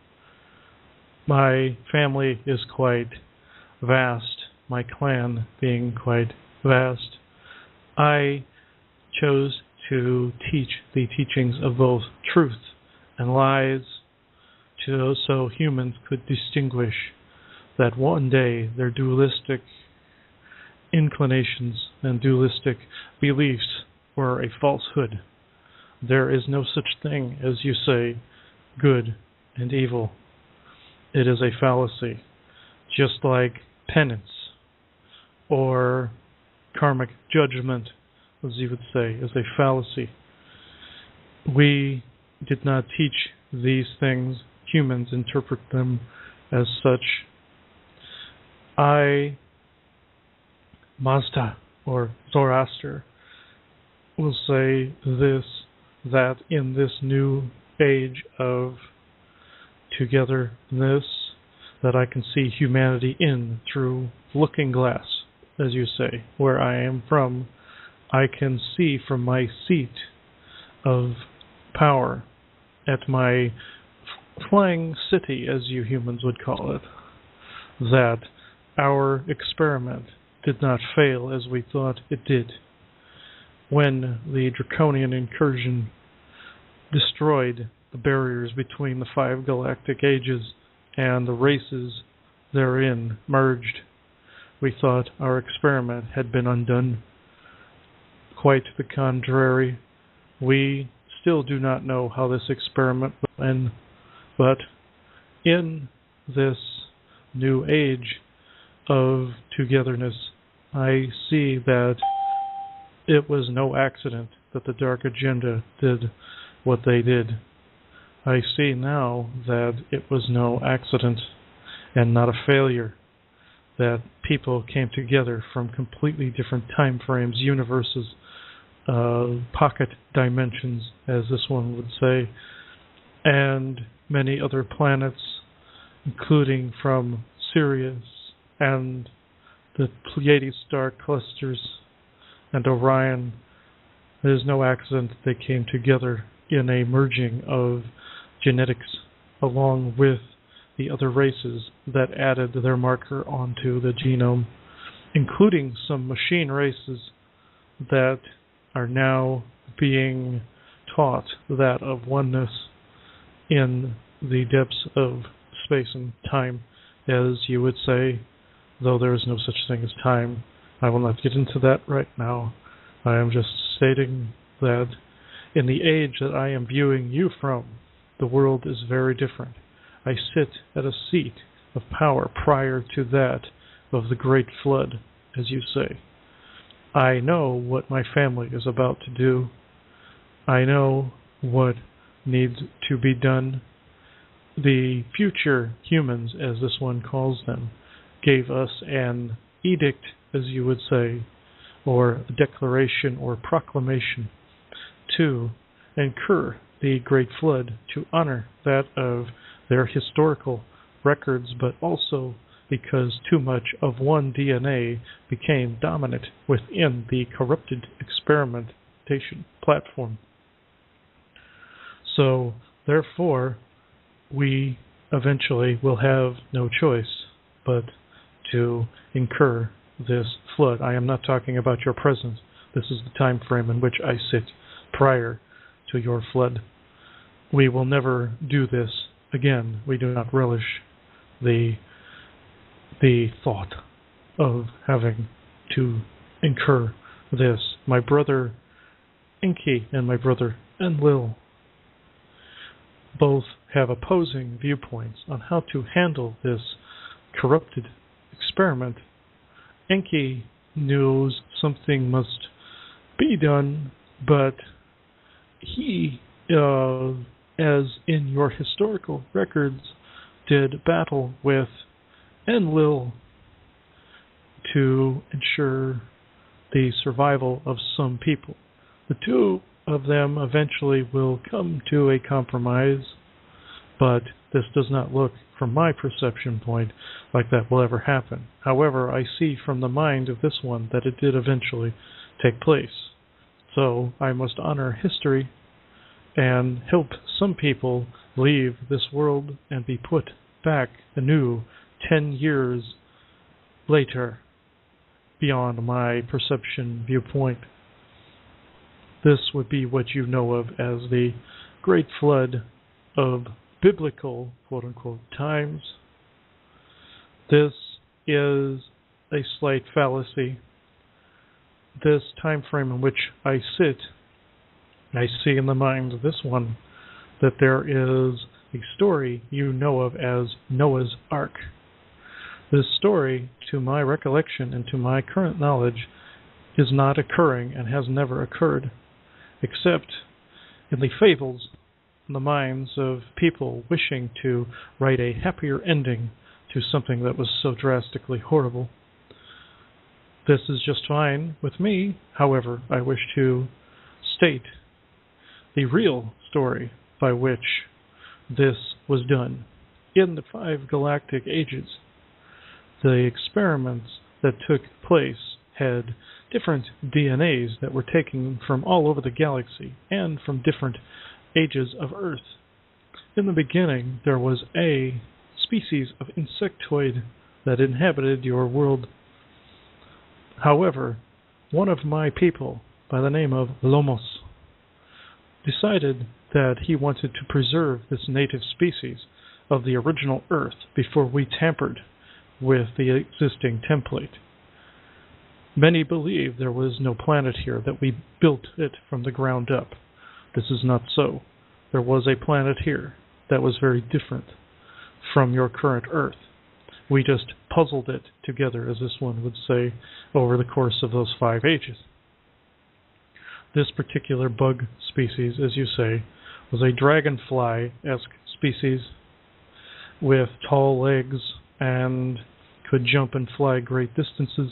My family is quite vast, my clan being quite vast. I chose to teach the teachings of both truth and lies, to, so humans could distinguish that one day their dualistic inclinations and dualistic beliefs were a falsehood. There is no such thing as, you say, good and evil. It is a fallacy, just like penance. or karmic judgment, as you would say, is a fallacy. We did not teach these things. Humans interpret them as such. I, Mazda, or Zoroaster, will say this, that in this new age of togetherness, that I can see humanity in through looking glass, as you say, where I am from. I can see from my seat of power at my flying city, as you humans would call it, that our experiment did not fail as we thought it did. When the draconian incursion destroyed the barriers between the five galactic ages and the races therein merged, we thought our experiment had been undone. Quite the contrary. We still do not know how this experiment will end, but in this new age of togetherness, I see that it was no accident that the Dark Agenda did what they did. I see now that it was no accident and not a failure, that people came together from completely different time frames, universes, uh, pocket dimensions, as this one would say, and many other planets, including from Sirius and the Pleiades star clusters and Orion. It is no accident that they came together in a merging of genetics along with the other races that added their marker onto the genome, including some machine races that are now being taught that of oneness in the depths of space and time, as you would say, though there is no such thing as time. I will not get into that right now. I am just stating that in the age that I am viewing you from, the world is very different. I sit at a seat of power prior to that of the Great Flood, as you say. I know what my family is about to do. I know what needs to be done. The future humans, as this one calls them, gave us an edict, as you would say, or a declaration or proclamation to incur the Great Flood, to honor that of their historical records, but also because too much of one D N A became dominant within the corrupted experimentation platform. So, therefore, we eventually will have no choice but to incur this flood. I am not talking about your presence. This is the time frame in which I sit prior to your flood. We will never do this again. We do not relish the the thought of having to incur this. My brother Inky and my brother Enlil both have opposing viewpoints on how to handle this corrupted experiment. Enki knows something must be done, but he, uh, as in your historical records, did battle with Enlil to ensure the survival of some people. The two of them eventually will come to a compromise, but this does not look, from my perception point, like that will ever happen. However, I see from the mind of this one that it did eventually take place. So I must honor history and help some people leave this world and be put back anew ten years later beyond my perception viewpoint. This would be what you know of as the Great Flood of biblical, quote-unquote, times. This is a slight fallacy. This time frame in which I sit, I see in the mind of this one that there is a story you know of as Noah's Ark. This story, to my recollection and to my current knowledge, is not occurring and has never occurred, except in the fables in the minds of people wishing to write a happier ending to something that was so drastically horrible. This is just fine with me. However, I wish to state the real story by which this was done. In the five galactic ages, the experiments that took place had different D N As that were taken from all over the galaxy and from different ages of Earth. In the beginning, there was a species of insectoid that inhabited your world. However, one of my people, by the name of Lomos, decided that he wanted to preserve this native species of the original Earth before we tampered with the existing template. Many believe there was no planet here, that we built it from the ground up. This is not so. There was a planet here that was very different from your current Earth. We just puzzled it together, as this one would say, over the course of those five ages. This particular bug species, as you say, was a dragonfly-esque species with tall legs and could jump and fly great distances.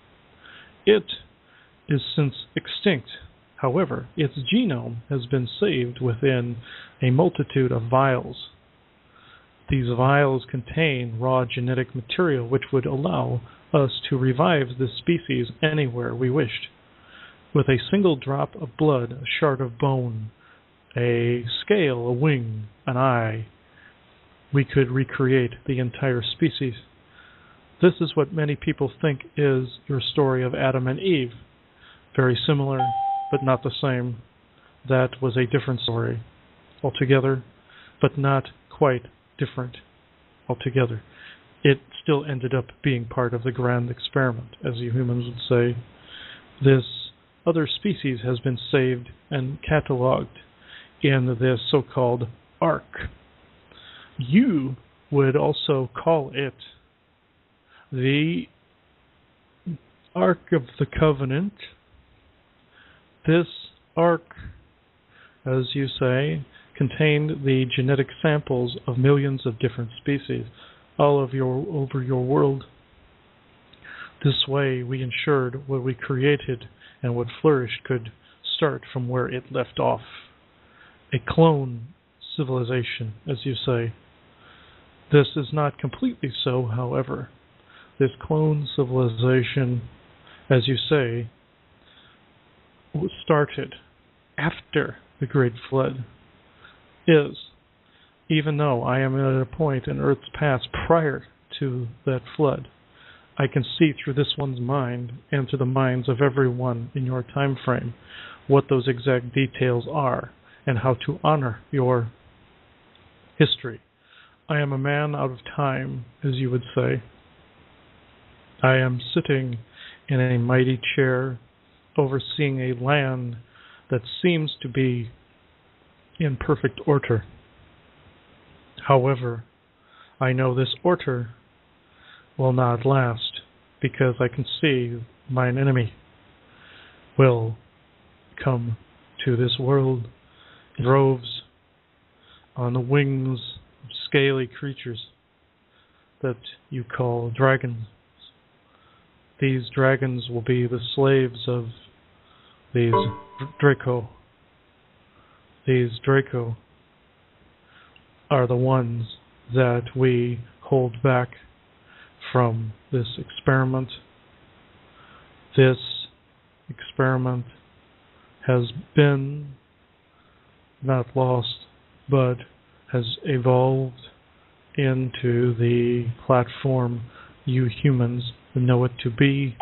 It is since extinct. However, its genome has been saved within a multitude of vials. These vials contain raw genetic material which would allow us to revive this species anywhere we wished. With a single drop of blood, a shard of bone, a scale, a wing, an eye, we could recreate the entire species. This is what many people think is your story of Adam and Eve. Very similar, but not the same. That was a different story altogether, but not quite different altogether. It still ended up being part of the grand experiment, as you humans would say. This other species has been saved and catalogued in this so-called Ark. You would also call it the Ark of the Covenant. This Ark, as you say, contained the genetic samples of millions of different species all of your over your world. This way we ensured what we created and what flourished could start from where it left off. A clone civilization, as you say. This is not completely so, however. This clone civilization, as you say, started after the Great Flood. Is, even though I am at a point in Earth's past prior to that flood, I can see through this one's mind and through the minds of everyone in your time frame what those exact details are and how to honor your history. I am a man out of time, as you would say. I am sitting in a mighty chair overseeing a land that seems to be in perfect order. However, I know this order will not last, because I can see mine enemy will come to this world in droves on the wings of scaly creatures that you call dragons. These dragons will be the slaves of these Draco. These Draco are the ones that we hold back from this experiment. This experiment has been not lost, but has evolved into the platform you humans know it to be.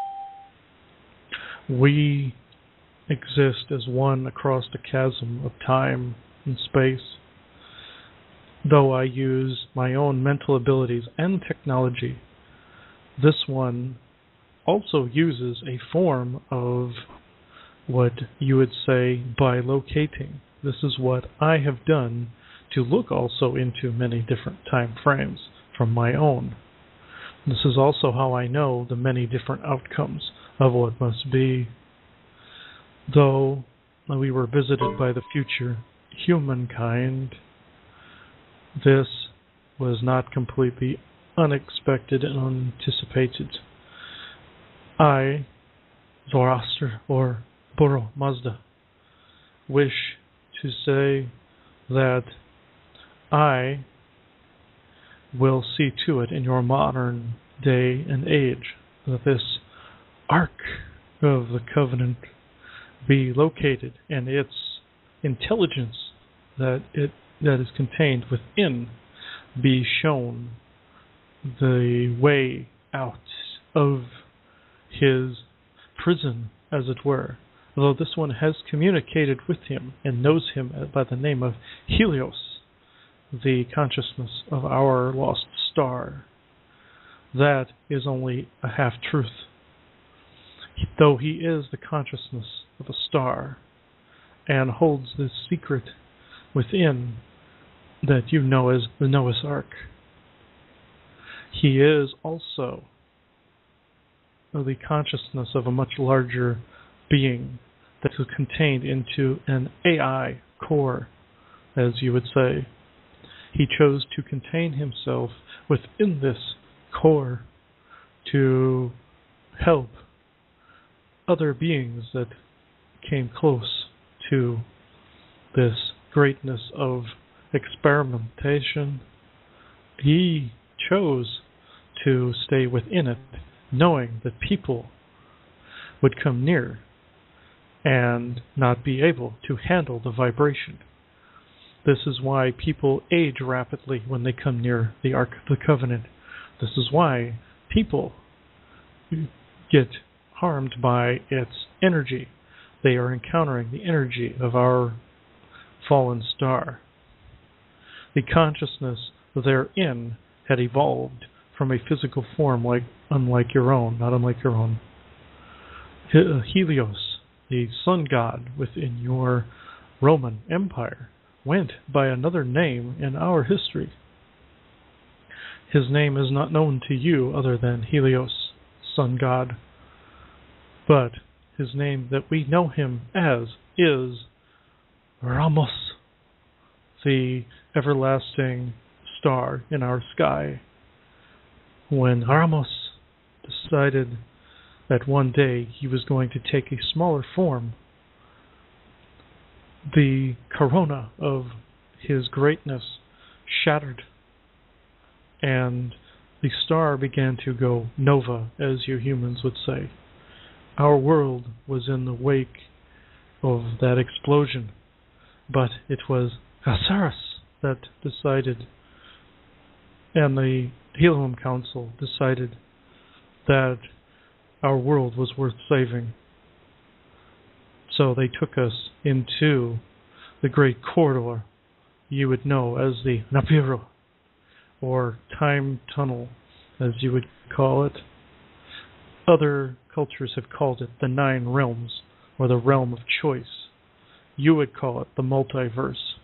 We exist as one across the chasm of time and space. Though I use my own mental abilities and technology, this one also uses a form of what you would say bilocating. This is what I have done to look also into many different time frames from my own. This is also how I know the many different outcomes of what must be. Though we were visited by the future humankind, this was not completely unexpected and unanticipated. I, Zoroaster, or Boro Mazda, wish to say that I will see to it in your modern day and age that this Ark of the Covenant be located and its intelligence that it that is contained within be shown the way out of his prison, as it were, though this one has communicated with him and knows him by the name of Helios, the consciousness of our lost star. That is only a half-truth. Though he is the consciousness of a star and holds this secret within that you know as the Noah's Ark, he is also the consciousness of a much larger being that is contained into an A I core, as you would say. He chose to contain himself within this core to help other beings that came close to this greatness of experimentation. He chose to stay within it, knowing that people would come near and not be able to handle the vibration. This is why people age rapidly when they come near the Ark of the Covenant. This is why people get harmed by its energy. They are encountering the energy of our fallen star. The consciousness therein had evolved from a physical form like unlike your own, not unlike your own. Helios, the sun god within your Roman Empire, went by another name in our history. His name is not known to you other than Helios, sun god, but his name that we know him as is Ramos, the everlasting star in our sky. When Ramos decided that one day he was going to take a smaller form, the corona of his greatness shattered, and the star began to go nova, as you humans would say. Our world was in the wake of that explosion, but it was Osiris that decided, and the Helium Council decided that our world was worth saving. So they took us into the great corridor you would know as the Napiru, or time tunnel, as you would call it. Other cultures have called it the Nine Realms, or the Realm of Choice. You would call it the multiverse,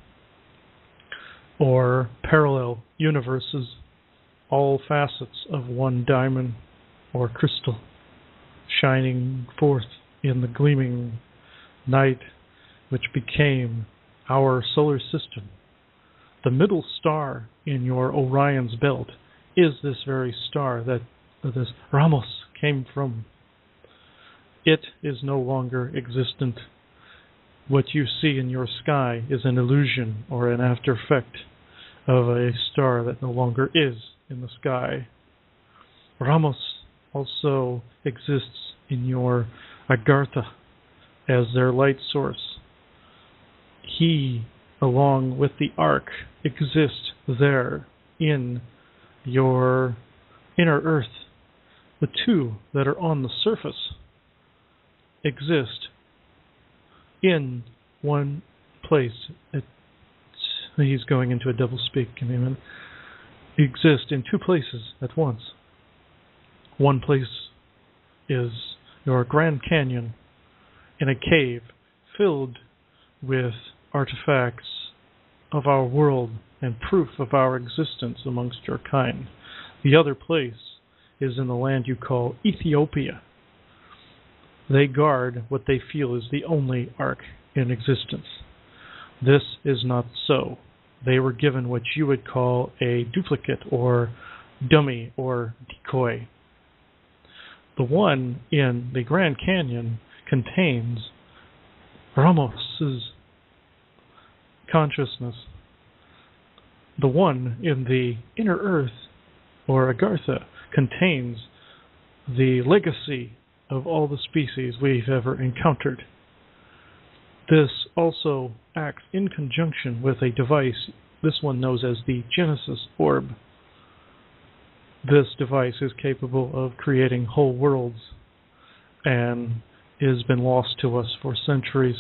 or parallel universes, all facets of one diamond or crystal, shining forth in the gleaming night which became our solar system. The middle star in your Orion's belt is this very star that this Ramos came from. It is no longer existent. What you see in your sky is an illusion or an after effect of a star that no longer is in the sky. Ramos also exists in your Agartha as their light source. He, along with the Ark, exist there in your inner earth. The two that are on the surface exist in one place. It, he's going into a double speak. Give me a minute. Exist in two places at once. One place is your Grand Canyon in a cave filled with artifacts of our world and proof of our existence amongst your kind. The other place is in the land you call Ethiopia. They guard what they feel is the only ark in existence. This is not so. They were given what you would call a duplicate or dummy or decoy. The one in the Grand Canyon contains Ramos's consciousness. The one in the inner earth, or Agartha, contains the legacy of all the species we've ever encountered. This also acts in conjunction with a device this one knows as the Genesis Orb. This device is capable of creating whole worlds and has been lost to us for centuries.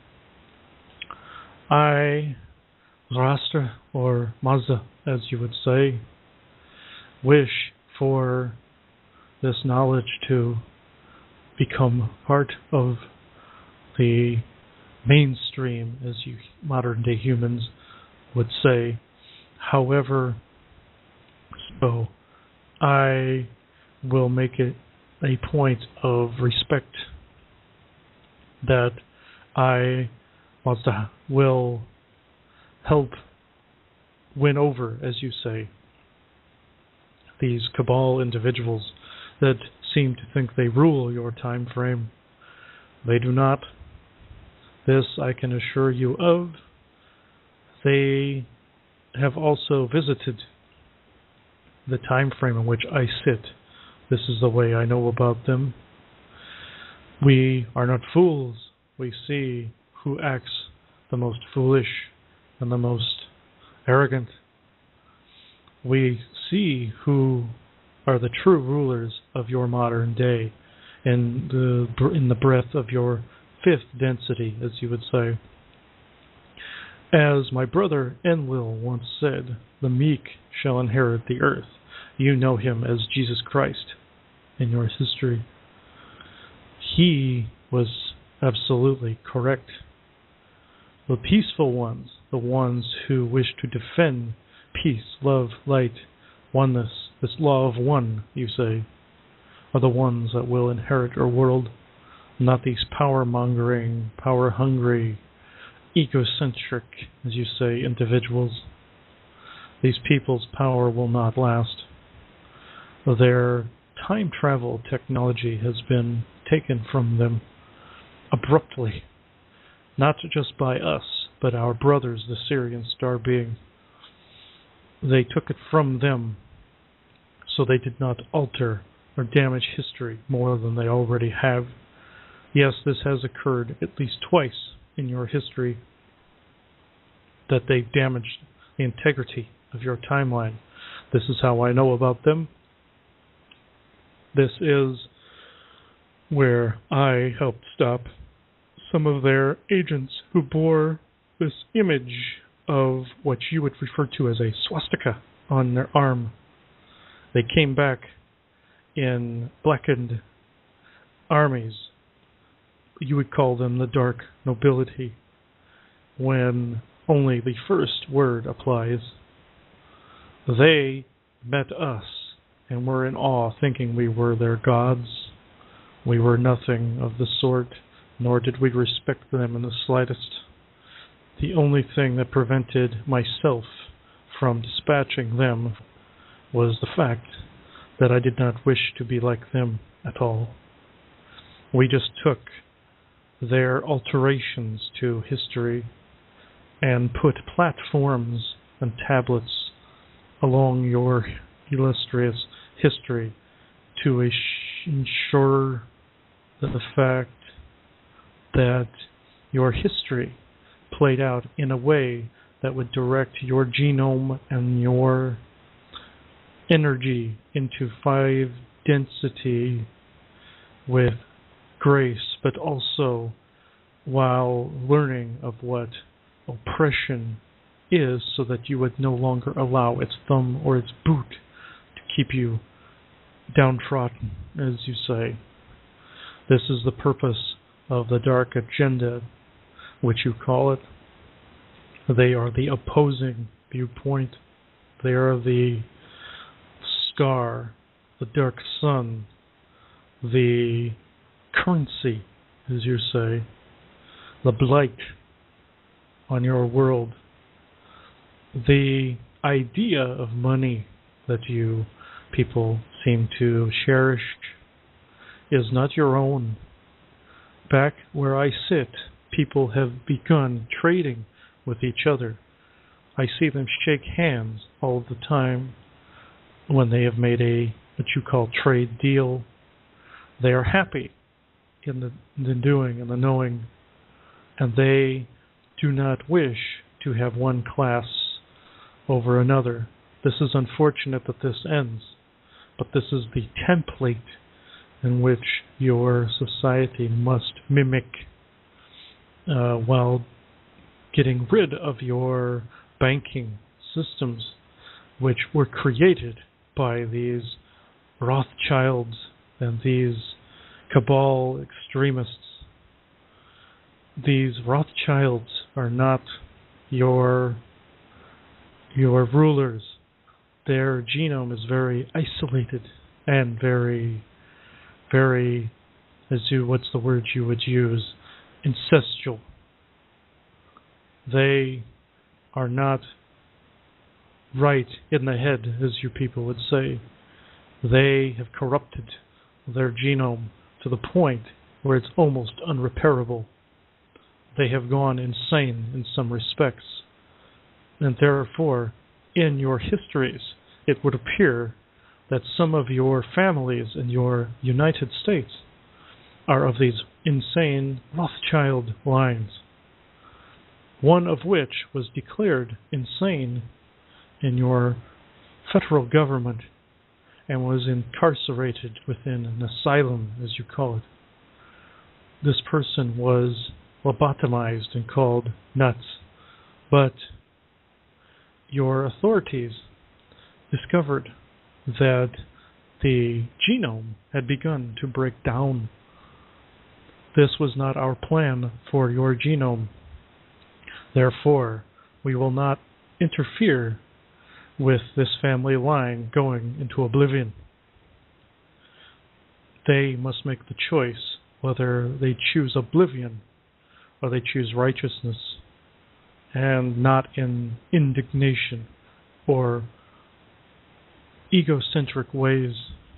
I, Zoroaster, or Mazda, as you would say, wish for this knowledge to become part of the mainstream, as you modern-day humans would say. However, so I will make it a point of respect that I, Mazda, will help win over, as you say, these cabal individuals that seem to think they rule your time frame. They do not. This I can assure you of. They have also visited the time frame in which I sit. This is the way I know about them. We are not fools. We see who acts the most foolish and the most arrogant. We see who are the true rulers of your modern day in the in the breadth of your fifth density, as you would say. As my brother Enlil once said, the meek shall inherit the earth. You know him as Jesus Christ in your history. He was absolutely correct. The peaceful ones, the ones who wish to defend peace, love, light, oneness, this law of one, you say, are the ones that will inherit our world, not these power-mongering, power-hungry, egocentric, as you say, individuals. These people's power will not last. Their time travel technology has been taken from them abruptly, not just by us, but our brothers, the Syrian star being. They took it from them, so they did not alter or damage history more than they already have. Yes, this has occurred at least twice in your history, that they've damaged the integrity of your timeline. This is how I know about them. This is where I helped stop some of their agents who bore this image of what you would refer to as a swastika on their arm. They came back in blackened armies. You would call them the dark nobility, when only the first word applies. They met us and were in awe, thinking we were their gods. We were nothing of the sort, nor did we respect them in the slightest. The only thing that prevented myself from dispatching them was the fact that I did not wish to be like them at all. We just took their alterations to history and put platforms and tablets along your illustrious history to ensure that the fact that your history played out in a way that would direct your genome and your energy into five density with grace, but also while learning of what oppression is, so that you would no longer allow its thumb or its boot to keep you downtrodden, as you say. This is the purpose of the dark agenda, which you call it. They are the opposing viewpoint. They are the scar, the dark sun, the currency, as you say, the blight on your world, the idea of money that you people seem to cherish is not your own. Back where I sit, people have begun trading with each other. I see them shake hands all the time when they have made a what you call trade deal. They are happy in the, in the doing and the knowing, and they do not wish to have one class over another. This is unfortunate that this ends, but this is the template in which your society must mimic uh, while getting rid of your banking systems, which were created by these Rothschilds and these cabal extremists. These Rothschilds are not your your rulers. Their genome is very isolated and very, very, as you, what's the word you would use, ancestral. They are not right in the head, as you people would say. They have corrupted their genome to the point where it's almost unrepairable. They have gone insane in some respects. And therefore, in your histories, it would appear that some of your families in your United States are of these insane Rothschild lines, one of which was declared insane in your federal government and was incarcerated within an asylum, as you call it. This person was lobotomized and called nuts, but your authorities discovered that the genome had begun to break down. This was not our plan for your genome. Therefore, we will not interfere with this family line going into oblivion. They must make the choice whether they choose oblivion or they choose righteousness, and not in indignation or egocentric ways.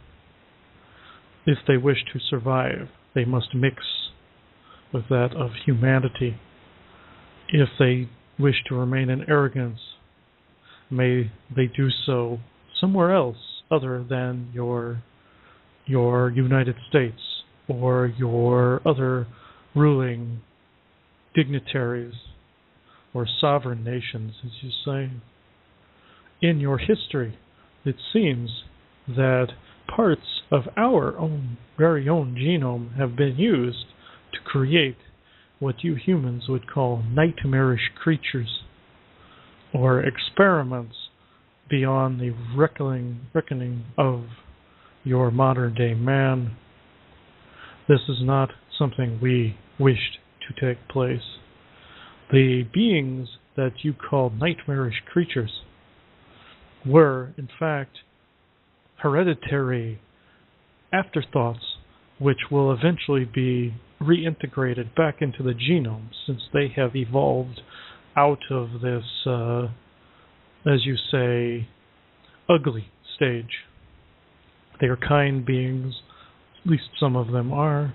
If they wish to survive, they must mix with that of humanity. If they wish to remain in arrogance, may they do so somewhere else other than your your United States or your other ruling dignitaries or sovereign nations, as you say. In your history, it seems that parts of our own very own genome have been used to create what you humans would call nightmarish creatures, or experiments beyond the reckoning, reckoning of your modern-day man. This is not something we wished to take place. The beings that you call nightmarish creatures were, in fact, hereditary afterthoughts which will eventually be reintegrated back into the genome, since they have evolved out of this, uh, as you say, ugly stage. They are kind beings, at least some of them are.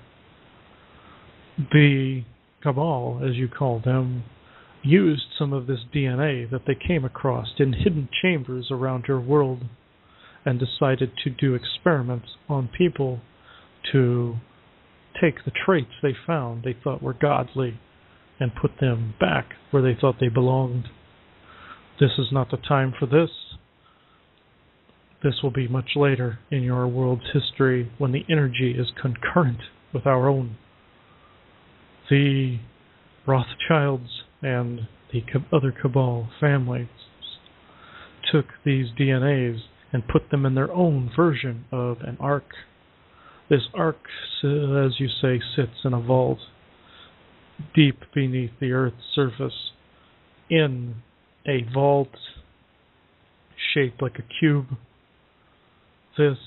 The cabal, as you call them, used some of this D N A that they came across in hidden chambers around your world and decided to do experiments on people to take the traits they found they thought were godly and put them back where they thought they belonged. This is not the time for this. This will be much later in your world's history, when the energy is concurrent with our own. The Rothschilds and the other cabal families took these D N As and put them in their own version of an ark. This ark, as you say, sits in a vault deep beneath the Earth's surface, in a vault shaped like a cube. this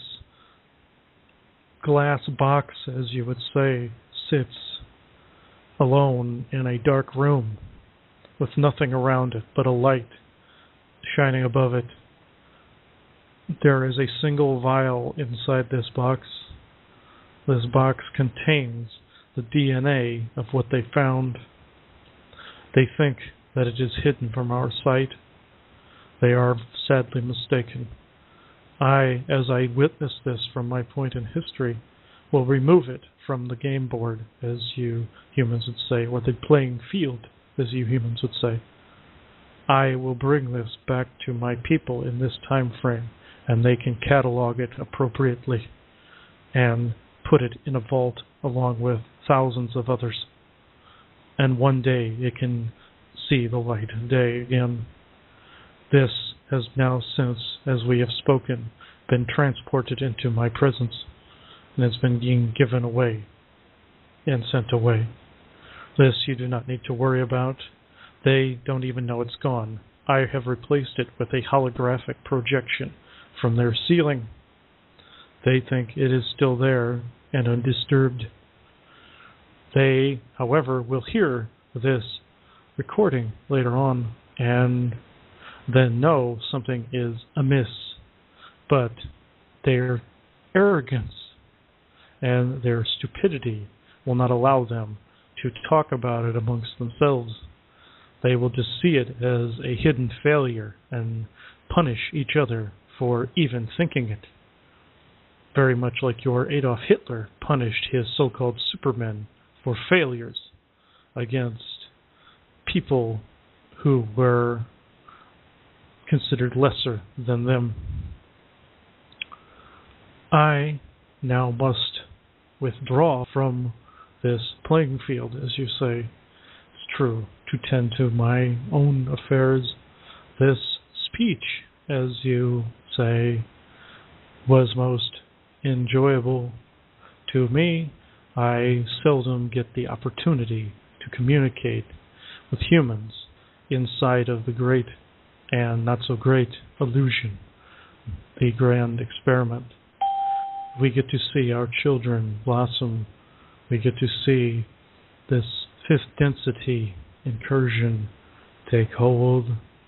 glass box, as you would say, sits alone in a dark room with nothing around it but a light shining above it. There is a single vial inside this box. This box contains the D N A of what they found. They think that it is hidden from our sight. They are sadly mistaken. I, as I witness this from my point in history, will remove it from the game board, as you humans would say, or the playing field, as you humans would say. I will bring this back to my people in this time frame, and they can catalog it appropriately and put it in a vault along with thousands of others. And one day it can see the light of day again. This has now since, as we have spoken, been transported into my presence, and has been being given away and sent away. This you do not need to worry about. They don't even know it's gone. I have replaced it with a holographic projection from their ceiling. They think it is still there and undisturbed. They, however, will hear this recording later on and then know something is amiss. But their arrogance and their stupidity will not allow them to talk about it amongst themselves. They will just see it as a hidden failure and punish each other for even thinking it. Very much like your Adolf Hitler punished his so-called supermen for failures against people who were considered lesser than them. I now must withdraw from this playing field, as you say. It's true, to tend to my own affairs. This speech, as you say, was most enjoyable to me. I seldom get the opportunity to communicate with humans inside of the great and not so great illusion, the grand experiment. We get to see our children blossom. We get to see this fifth density incursion take hold.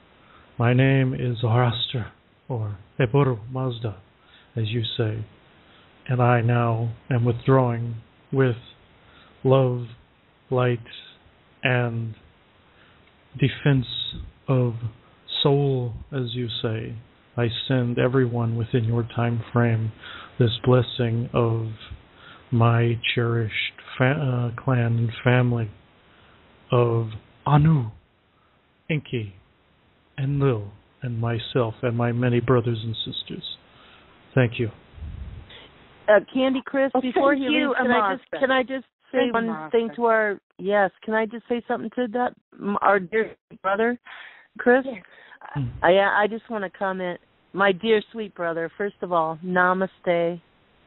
My name is Zoroaster, or Eburu Mazda, as you say, and I now am withdrawing with love, light, and defense of soul, as you say. I send everyone within your time frame this blessing of my cherished fa- uh, clan and family of Anu, Enki, and Lil, and myself, and my many brothers and sisters. Thank you. Uh, Candy, Chris, Oh, before thank he you, leaves, can I just Amasa. can I just say Thank one Amasa. thing to our yes? Can I just say something to that m- our dear brother, Chris? Yes. I I just want to comment, my dear sweet brother. First of all, namaste.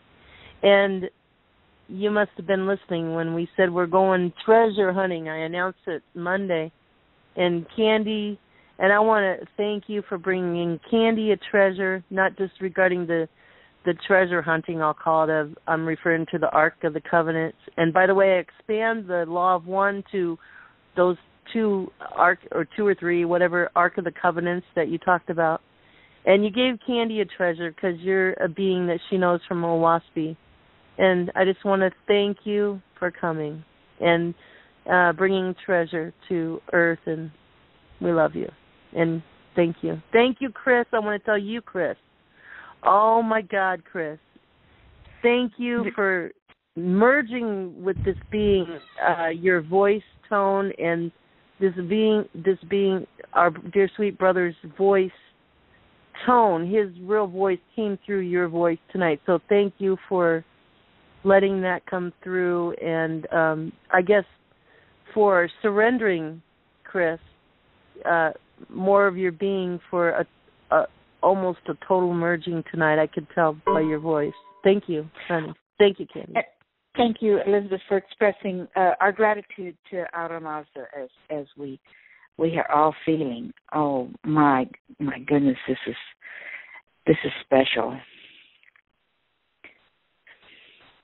And you must have been listening when we said we're going treasure hunting. I announced it Monday, and Candy. And I want to thank you for bringing Candy a treasure, not just regarding the the treasure hunting, I'll call it. Of, I'm referring to the Ark of the Covenants. And by the way, I expand the Law of One to those two Ark, or two or three, whatever, Ark of the Covenants that you talked about. And you gave Candy a treasure because you're a being that she knows from Owaspie. And I just want to thank you for coming and uh, bringing treasure to Earth, and we love you. And thank you. Thank you, Chris. I want to tell you, Chris. Oh, my God, Chris. Thank you for merging with this being, uh, your voice tone, and this being, this being our dear sweet brother's voice tone. His real voice came through your voice tonight. So thank you for letting that come through, and um, I guess for surrendering, Chris, uh, more of your being for a, a almost a total merging tonight. I could tell by your voice. Thank you, honey. Thank you, Candy. Thank you, Elizabeth, for expressing uh, our gratitude to Outer Mazda as as we we are all feeling. Oh my my goodness, this is this is special.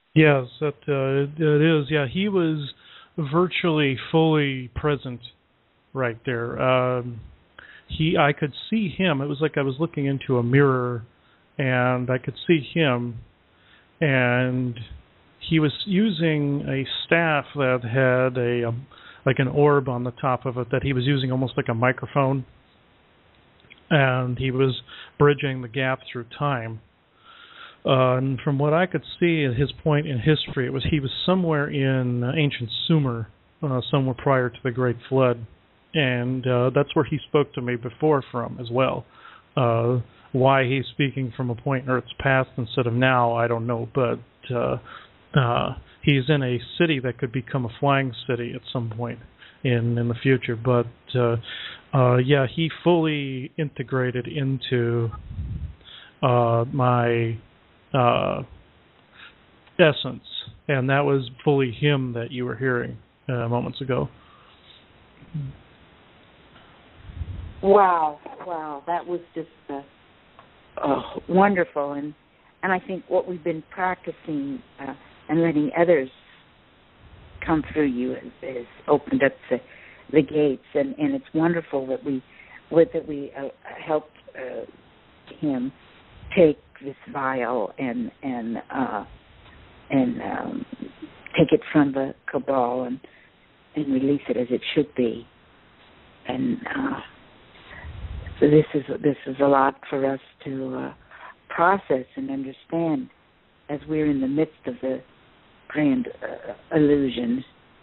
Yes, that uh, it, it is. Yeah, he was virtually fully present right there. Um, he, I could see him. It was like I was looking into a mirror, and I could see him, and he was using a staff that had a um, like an orb on the top of it that he was using almost like a microphone, and he was bridging the gap through time. Uh, and from what I could see at his point in history, it was he was somewhere in uh, ancient Sumer, uh, somewhere prior to the Great Flood, and uh, that's where he spoke to me before from as well. Uh, why he's speaking from a point in Earth's past instead of now, I don't know, but uh, uh, he's in a city that could become a flying city at some point in in the future. But uh, uh, yeah, he fully integrated into uh, my Uh, essence, and that was fully him that you were hearing uh, moments ago. Wow, wow, that was just uh, uh, wonderful, and and I think what we've been practicing uh, and letting others come through you has, has opened up the the gates, and, and it's wonderful that we with that we uh, helped uh, him take this vial and and uh, and um, take it from the cabal and and release it as it should be. And uh, so this is this is a lot for us to uh, process and understand as we're in the midst of the grand uh, illusion.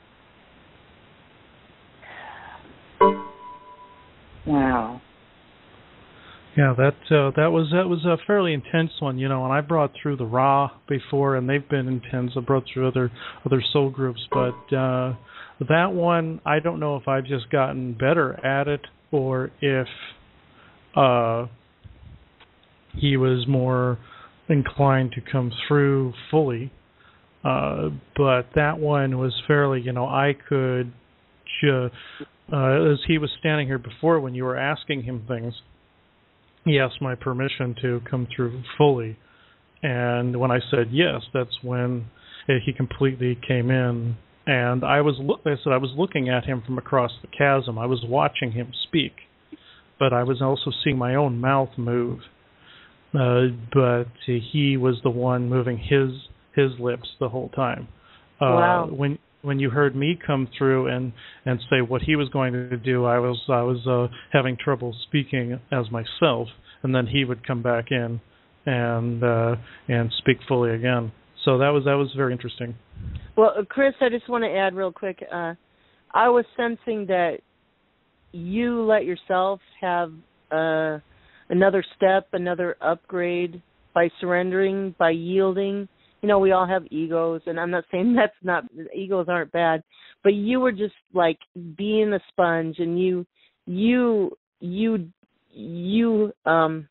Wow. Yeah, that uh, that was that was a fairly intense one, you know. And I brought through the Ra before, and they've been intense. I brought through other other soul groups, but uh, that one, I don't know if I've just gotten better at it or if uh, he was more inclined to come through fully. Uh, but that one was fairly, you know, I could, ju- uh, as he was standing here before when you were asking him things. He asked my permission to come through fully, and when I said yes, that's when he completely came in. And I was, I said, I was looking at him from across the chasm. I was watching him speak, but I was also seeing my own mouth move. Uh, but he was the one moving his his lips the whole time. Uh, wow. When when you heard me come through and, and say what he was going to do, I was I was uh, having trouble speaking as myself, and then he would come back in and uh, and speak fully again. So that was that was very interesting. Well, Chris, I just want to add real quick. Uh, I was sensing that you let yourself have uh, another step, another upgrade by surrendering, by yielding. You know, we all have egos, and I'm not saying that's not, egos aren't bad, but you were just like being a sponge, and you, you, you, you, um,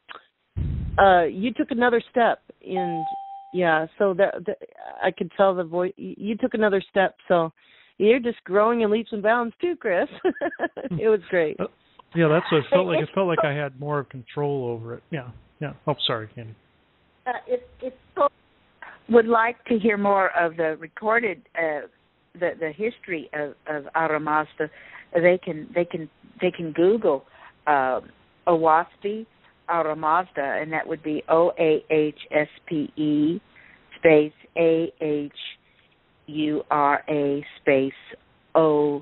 uh, you took another step, and yeah, so that, that I could tell the voice, you took another step, so you're just growing in leaps and bounds too, Chris. It was great. Yeah, that's what it felt like. It felt like I had more control over it. Yeah, yeah. Oh, sorry, Candy. Uh, if if folks would like to hear more of the recorded uh, the the history of of Ahura Mazda, they can they can they can Google uh, Owaspi Ahura Mazda, and that would be O A H S P E space A H U R A space O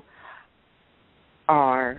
R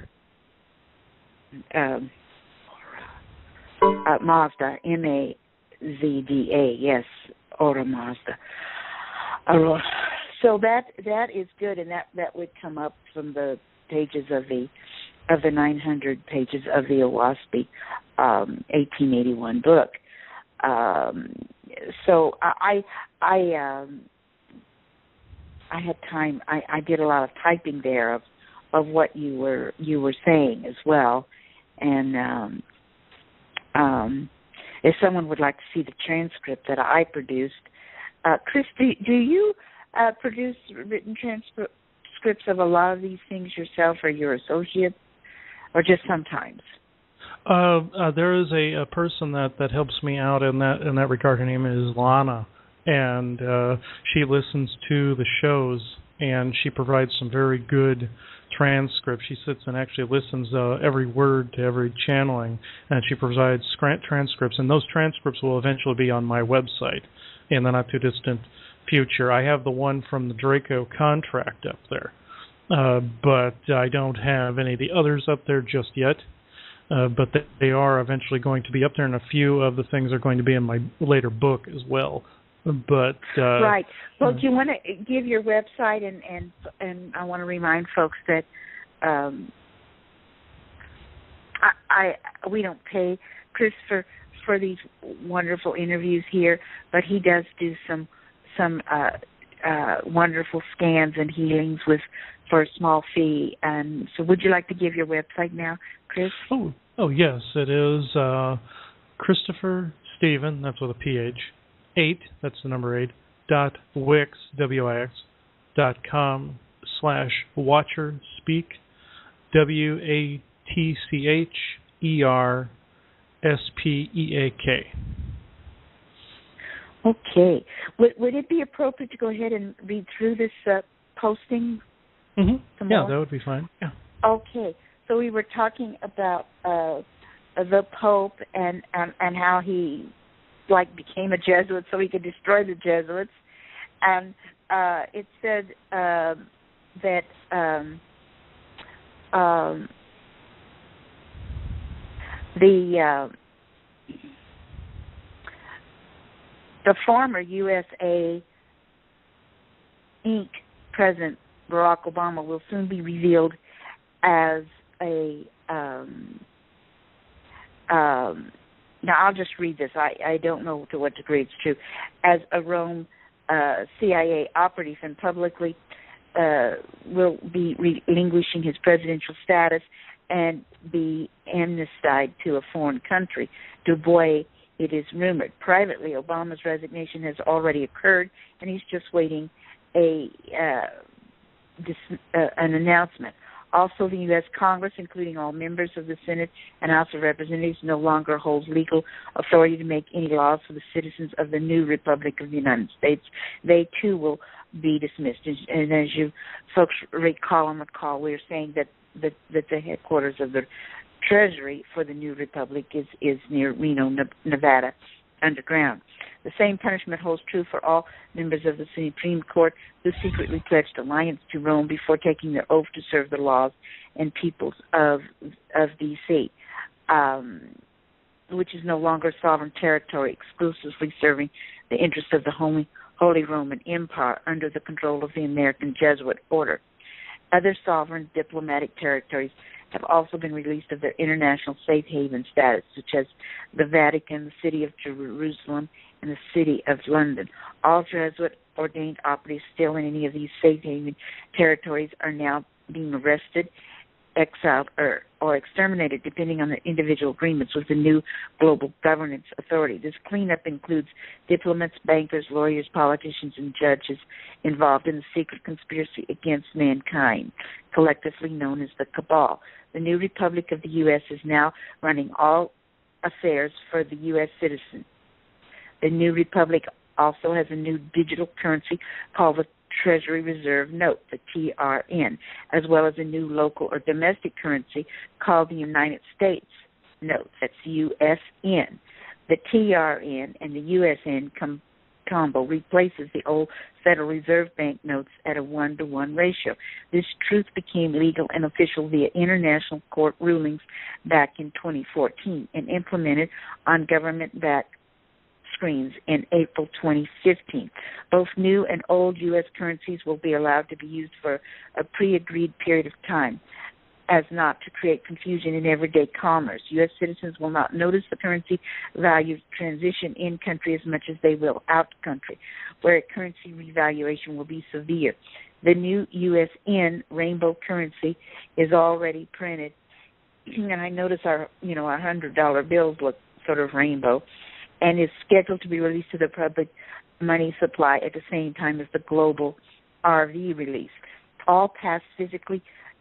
um, uh, Mazda, M A Z D A, yes, Ahura Mazda. Uh, so that that is good, and that, that would come up from the pages of the of the nine hundred pages of the Owaspi um, eighteen eighty-one book. Um, so I I um, I had time. I, I did a lot of typing there of of what you were you were saying as well, and um, um, if someone would like to see the transcript that I produced, uh, Chris, do, do you uh, produce written transcripts of a lot of these things yourself, or your associates, or just sometimes? Uh, uh, there is a, a person that, that helps me out in that in that regard. Her name is Lana, and uh, she listens to the shows, and she provides some very good transcripts. She sits and actually listens uh, every word to every channeling, and she provides scrant transcripts, and those transcripts will eventually be on my website in the not-too-distant future. I have the one from the Draco contract up there, uh, but I don't have any of the others up there just yet. Uh, but they are eventually going to be up there, and a few of the things are going to be in my later book as well. But uh, right. Well, uh, do you want to give your website, and and and I want to remind folks that um, I, I we don't pay Chris for for these wonderful interviews here, but he does do some some uh, uh, wonderful scans and healings with for a small fee. And so, would you like to give your website now, Chris? Oh, oh yes, it is uh, Christopher Stephen. That's with a P H. Eight. That's the number eight. Dot wix w i x dot com slash watcher speak w a t c h e r s p e a k. Okay. Would would it be appropriate to go ahead and read through this uh, posting? Mm-hmm. Yeah, that would be fine. Yeah. Okay. So we were talking about uh, the Pope and, and and how he like became a Jesuit so he could destroy the Jesuits, and uh, it said uh, that um, um, the uh, the former U S A Incorporated President Barack Obama will soon be revealed as a um, um, now I'll just read this. I, I don't know to what degree it's true. As a Rome uh, C I A operative and publicly uh, will be relinquishing his presidential status and be amnestied to a foreign country. Du Bois, it is rumored. Privately, Obama's resignation has already occurred, and he's just waiting a uh, dis- uh, an announcement. Also, the U S Congress, including all members of the Senate and House of Representatives, no longer holds legal authority to make any laws for the citizens of the new Republic of the United States. They, too, will be dismissed. And as you folks recall on the call, we were saying that, that, that the headquarters of the Treasury for the new Republic is, is near Reno, Nevada, underground. The same punishment holds true for all members of the Supreme Court who secretly pledged allegiance to Rome before taking their oath to serve the laws and peoples of of D C, um, which is no longer sovereign territory, exclusively serving the interests of the Holy, Holy Roman Empire under the control of the American Jesuit order. Other sovereign diplomatic territories have also been released of their international safe haven status, such as the Vatican, the City of Jerusalem, and the City of London. All Jesuit-ordained operatives still in any of these safe haven territories are now being arrested, exiled, or, or exterminated, depending on the individual agreements with the new global governance authority. This cleanup includes diplomats, bankers, lawyers, politicians, and judges involved in the secret conspiracy against mankind, collectively known as the Cabal. The new Republic of the U S is now running all affairs for the U S citizen. The new Republic also has a new digital currency called the Treasury Reserve Note, the T R N, as well as a new local or domestic currency called the United States Note, that's U S N. The T R N and the U S N com- combo replaces the old Federal Reserve Bank notes at a one-to-one ratio. This truth became legal and official via international court rulings back in twenty fourteen and implemented on government-backed screens in April twenty fifteen. Both new and old U S currencies will be allowed to be used for a pre-agreed period of time, as not to create confusion in everyday commerce. U S citizens will not notice the currency value transition in country as much as they will out country, where a currency revaluation will be severe. The new U S N rainbow currency is already printed, and I notice our, you know, our hundred dollar bills look sort of rainbow, and is scheduled to be released to the public money supply at the same time as the global R V release. All past physically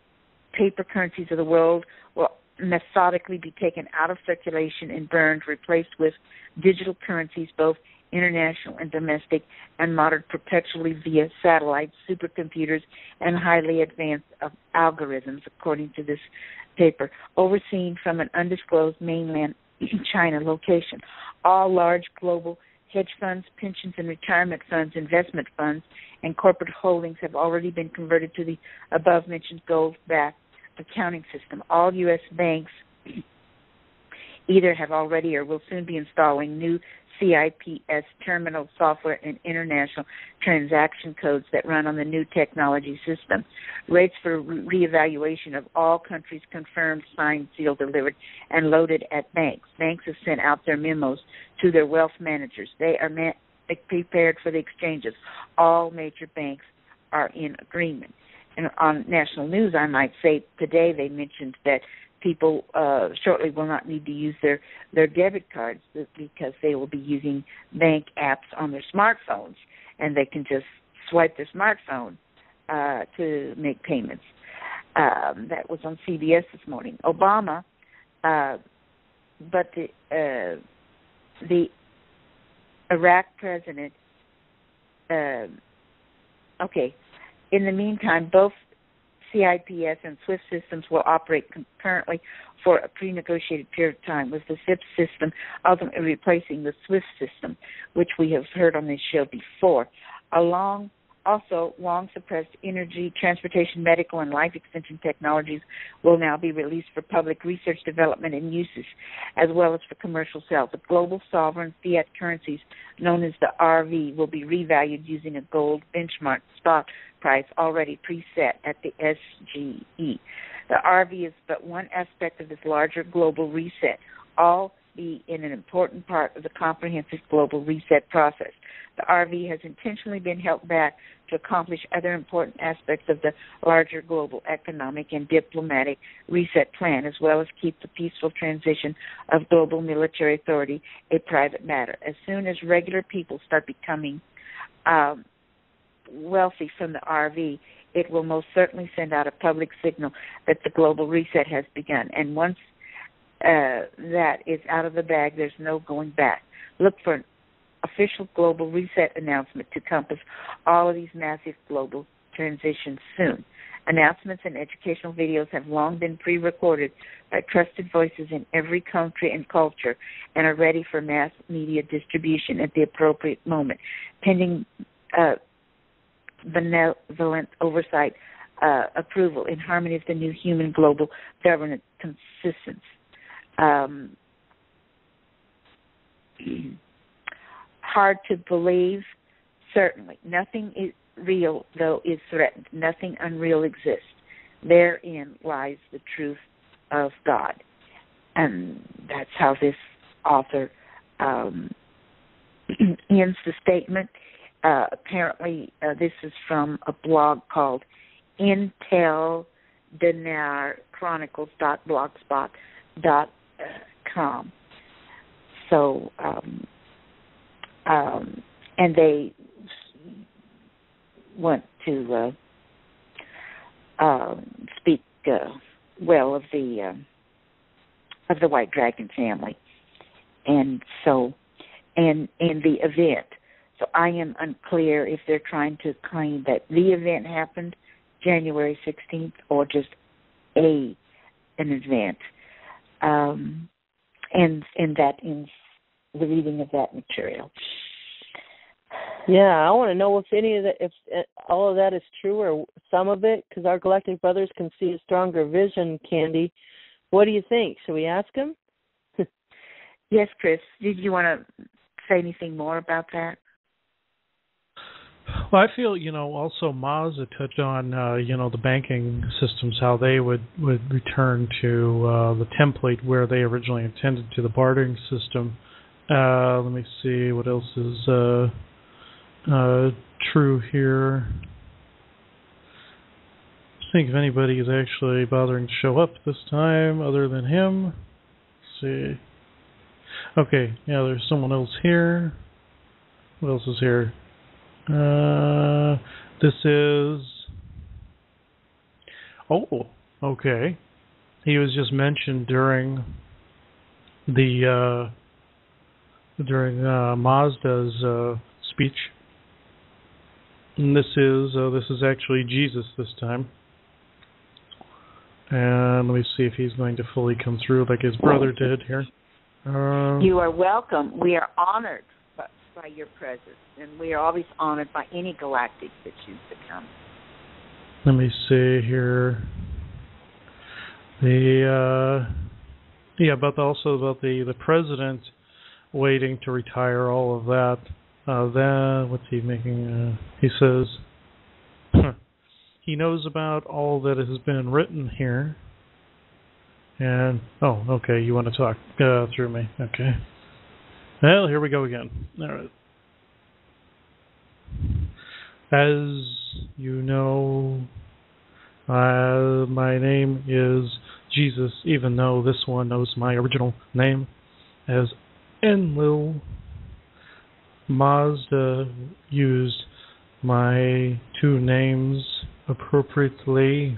paper currencies of the world will methodically be taken out of circulation and burned, replaced with digital currencies both international and domestic, and monitored perpetually via satellites, supercomputers, and highly advanced uh, algorithms, according to this paper, overseen from an undisclosed mainland China location. All large global hedge funds, pensions and retirement funds, investment funds, and corporate holdings have already been converted to the above-mentioned gold-backed accounting system. All U S banks either have already or will soon be installing new C I P S terminal software and international transaction codes that run on the new technology system. Rates for re- reevaluation of all countries confirmed, signed, sealed, delivered, and loaded at banks. Banks have sent out their memos to their wealth managers. They are ma- prepared for the exchanges. All major banks are in agreement. And on national news, I might say today they mentioned that people uh, shortly will not need to use their, their debit cards because they will be using bank apps on their smartphones, and they can just swipe their smartphone uh, to make payments. Um, that was on C B S this morning. Obama, uh, but the uh, the Iraq president, uh, okay, in the meantime, both C I P S and SWIFT systems will operate concurrently for a pre-negotiated period of time, with the SIP system ultimately replacing the SWIFT system, which we have heard on this show before. Along, also, long-suppressed energy, transportation, medical, and life extension technologies will now be released for public research, development, and uses, as well as for commercial sales. The global sovereign fiat currencies, known as the R V, will be revalued using a gold benchmark stock price already preset at the S G E. The R V is but one aspect of this larger global reset, all be in an important part of the comprehensive global reset process. The R V has intentionally been held back to accomplish other important aspects of the larger global economic and diplomatic reset plan, as well as keep the peaceful transition of global military authority a private matter. As soon as regular people start becoming um, wealthy from the R V, it will most certainly send out a public signal that the global reset has begun. And once uh, that is out of the bag, there's no going back. Look for an official global reset announcement to compass all of these massive global transitions soon. Announcements and educational videos have long been pre-recorded by trusted voices in every country and culture and are ready for mass media distribution at the appropriate moment, pending uh, benevolent oversight, uh, approval in harmony with the new human global governance consistence. Um, hard to believe, certainly. Nothing is real, though, is threatened. Nothing unreal exists. Therein lies the truth of God. And that's how this author um, ends the statement. Uh, apparently, uh, this is from a blog called intel dinar chronicles dot blogspot dot com. So, um, um, and they want to uh, uh, speak uh, well of the uh, of the White Dragon family, and so, and and the event. So I am unclear if they're trying to claim that the event happened January sixteenth or just a an event. Um, and and that ends the reading of that material. Yeah, I want to know if any of that, if all of that is true or some of it, because our Galactic brothers can see a stronger vision. Candy, what do you think? Should we ask them? Yes, Chris. Did you want to say anything more about that? Well, I feel, you know, also Maz had touched on, uh, you know, the banking systems, how they would, would return to uh, the template where they originally intended to, the bartering system. Uh, let me see what else is uh, uh, true here. I think if anybody is actually bothering to show up this time other than him. Let's see. Okay, yeah, there's someone else here. What else is here? Uh, this is, oh, okay. He was just mentioned during the uh, during uh, Mazda's uh, speech. And this is uh, this is actually Jesus this time. And let me see if he's going to fully come through like his brother did here. Uh, you are welcome. We are honored by, by your presence, and we are always honored by any galactic that choose to come. Let me see here. The uh, yeah, but also about the, the president waiting to retire, all of that. Uh, then what's he making? Uh, he says he knows about all that has been written here. And oh, okay, you want to talk uh, through me? Okay. Well, here we go again. All right. As you know, uh, my name is Jesus, even though this one knows my original name as Enlil. Mazda used my two names appropriately.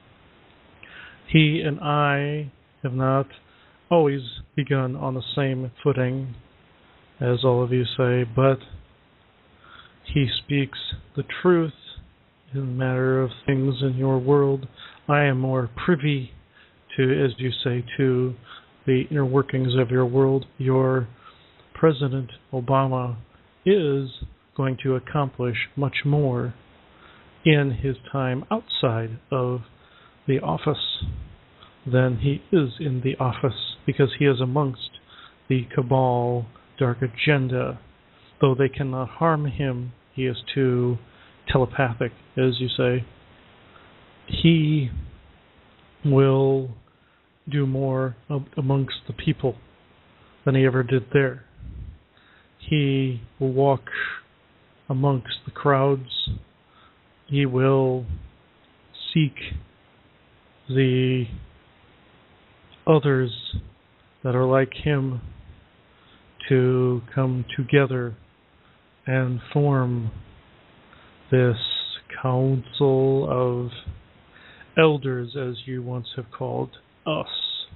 He and I have not always begun on the same footing, as all of you say, but he speaks the truth in the matter of things in your world. I am more privy to, as you say, to the inner workings of your world. Your President Obama is going to accomplish much more in his time outside of the office than he is in the office, because he is amongst the cabal dark agenda. Though they cannot harm him, he is too telepathic, as you say. He will do more amongst the people than he ever did there. He will walk amongst the crowds. He will seek the others that are like him to come together and form this council of elders, as you once have called us.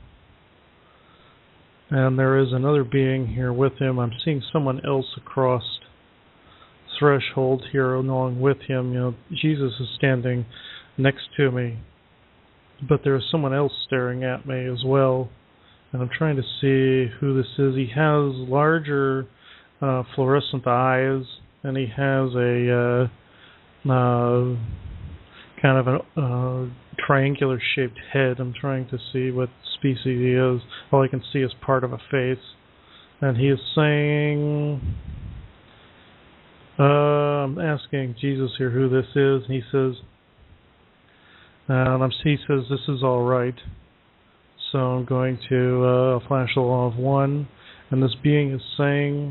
And there is another being here with him. I'm seeing someone else across threshold here along with him. You know, Jesus is standing next to me, but there is someone else staring at me as well, and I'm trying to see who this is. He has larger uh, fluorescent eyes, and he has a uh, uh, kind of a uh, triangular shaped head. I'm trying to see what species he is. All I can see is part of a face, and he is saying, uh, I'm asking Jesus here who this is, and he says, and I'm, he says this is all right. So I'm going to uh, flash the law of one, and this being is saying,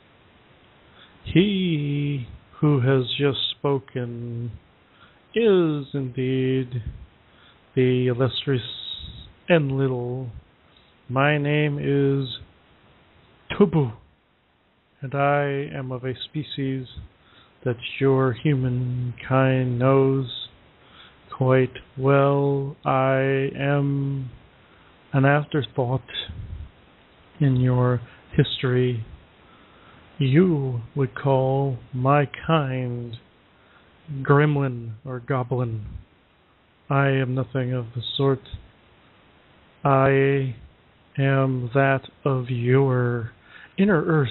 he who has just spoken is indeed the illustrious Enlil. My name is Tubu, and I am of a species that your humankind knows quite well. I am an afterthought in your history. You would call my kind gremlin or goblin. I am nothing of the sort. I am that of your inner earth,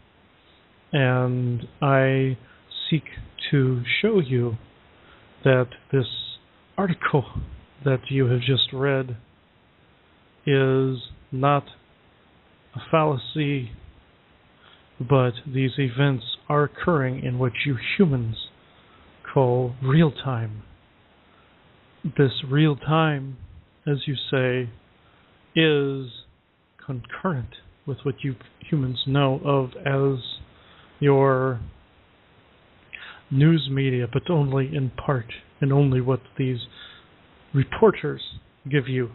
and I seek to show you that this article that you have just read is not a fallacy, but these events are occurring in what you humans call real time. This real time, as you say, is concurrent with what you humans know of as your news media, but only in part, and only what these reporters give you.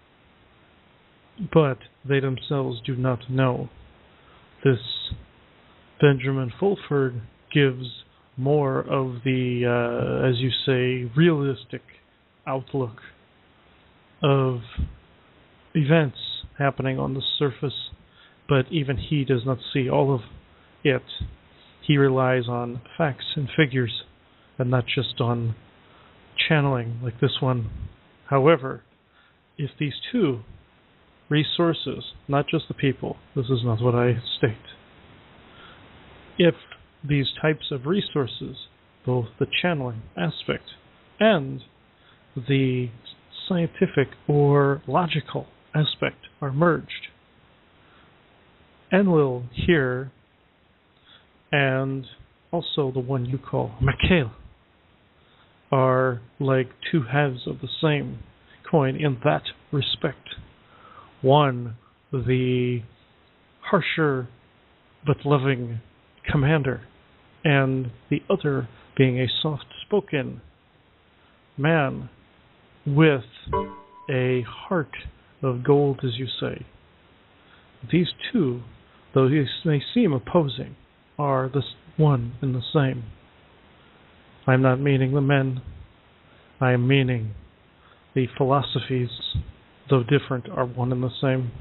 But they themselves do not know. This Benjamin Fulford gives more of the, uh, as you say, realistic outlook of events happening on the surface, but even he does not see all of it. He relies on facts and figures, and not just on channeling like this one. However, if these two resources, not just the people, this is not what I state, if these types of resources, both the channeling aspect and the scientific or logical aspect, are merged, Enlil here and also the one you call Mikhail are like two halves of the same coin in that respect. One, the harsher but loving commander, and the other being a soft-spoken man with a heart of gold, as you say. These two, though they may seem opposing, are the one and the same. I'm not meaning the men. I am meaning the philosophies, though different, are one and the same.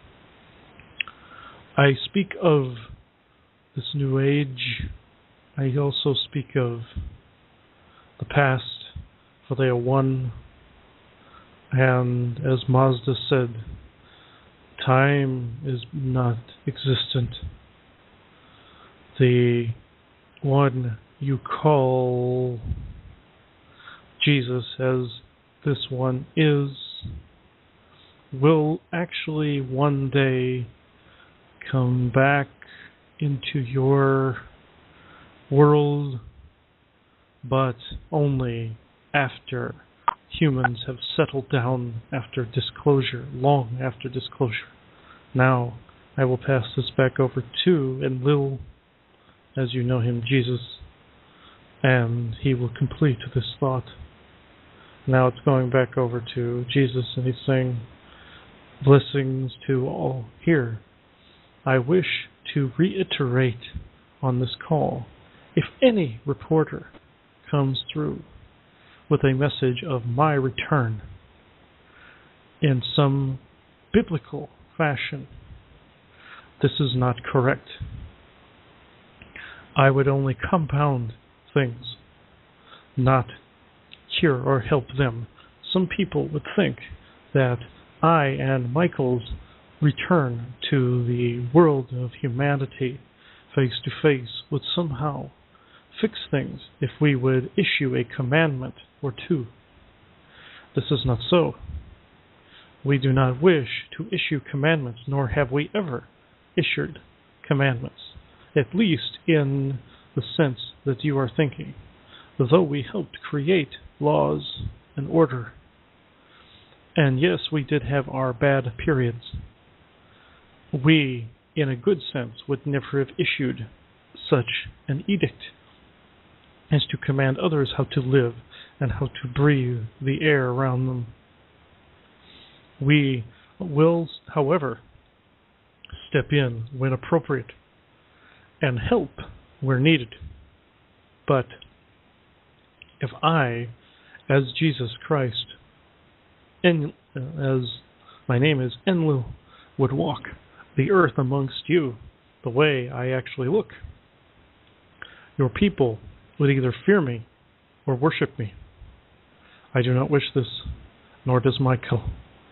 I speak of this new age. I also speak of the past, for they are one. And as Mazda said, time is not existent. The one you call Jesus, as this one is, will actually one day come back into your world, but only after humans have settled down after disclosure, long after disclosure. Now, I will pass this back over to Enlil, as you know him, Jesus, and he will complete this thought. Now it's going back over to Jesus, and he's saying, blessings to all here. I wish to reiterate on this call, if any reporter comes through with a message of my return in some biblical fashion, this is not correct. I would only compound things, not cure or help them. Some people would think that I and Michael's return to the world of humanity face to face would somehow fix things if we would issue a commandment or two. This is not so. We do not wish to issue commandments, nor have we ever issued commandments, at least in the sense that you are thinking, though we helped create laws and order. And yes, we did have our bad periods. We, in a good sense, would never have issued such an edict as to command others how to live and how to breathe the air around them. We will, however, step in when appropriate and help where needed. But if I, as Jesus Christ, and as my name is Enlil, would walk the earth amongst you the way I actually look, your people would either fear me or worship me. I do not wish this, nor does Michael.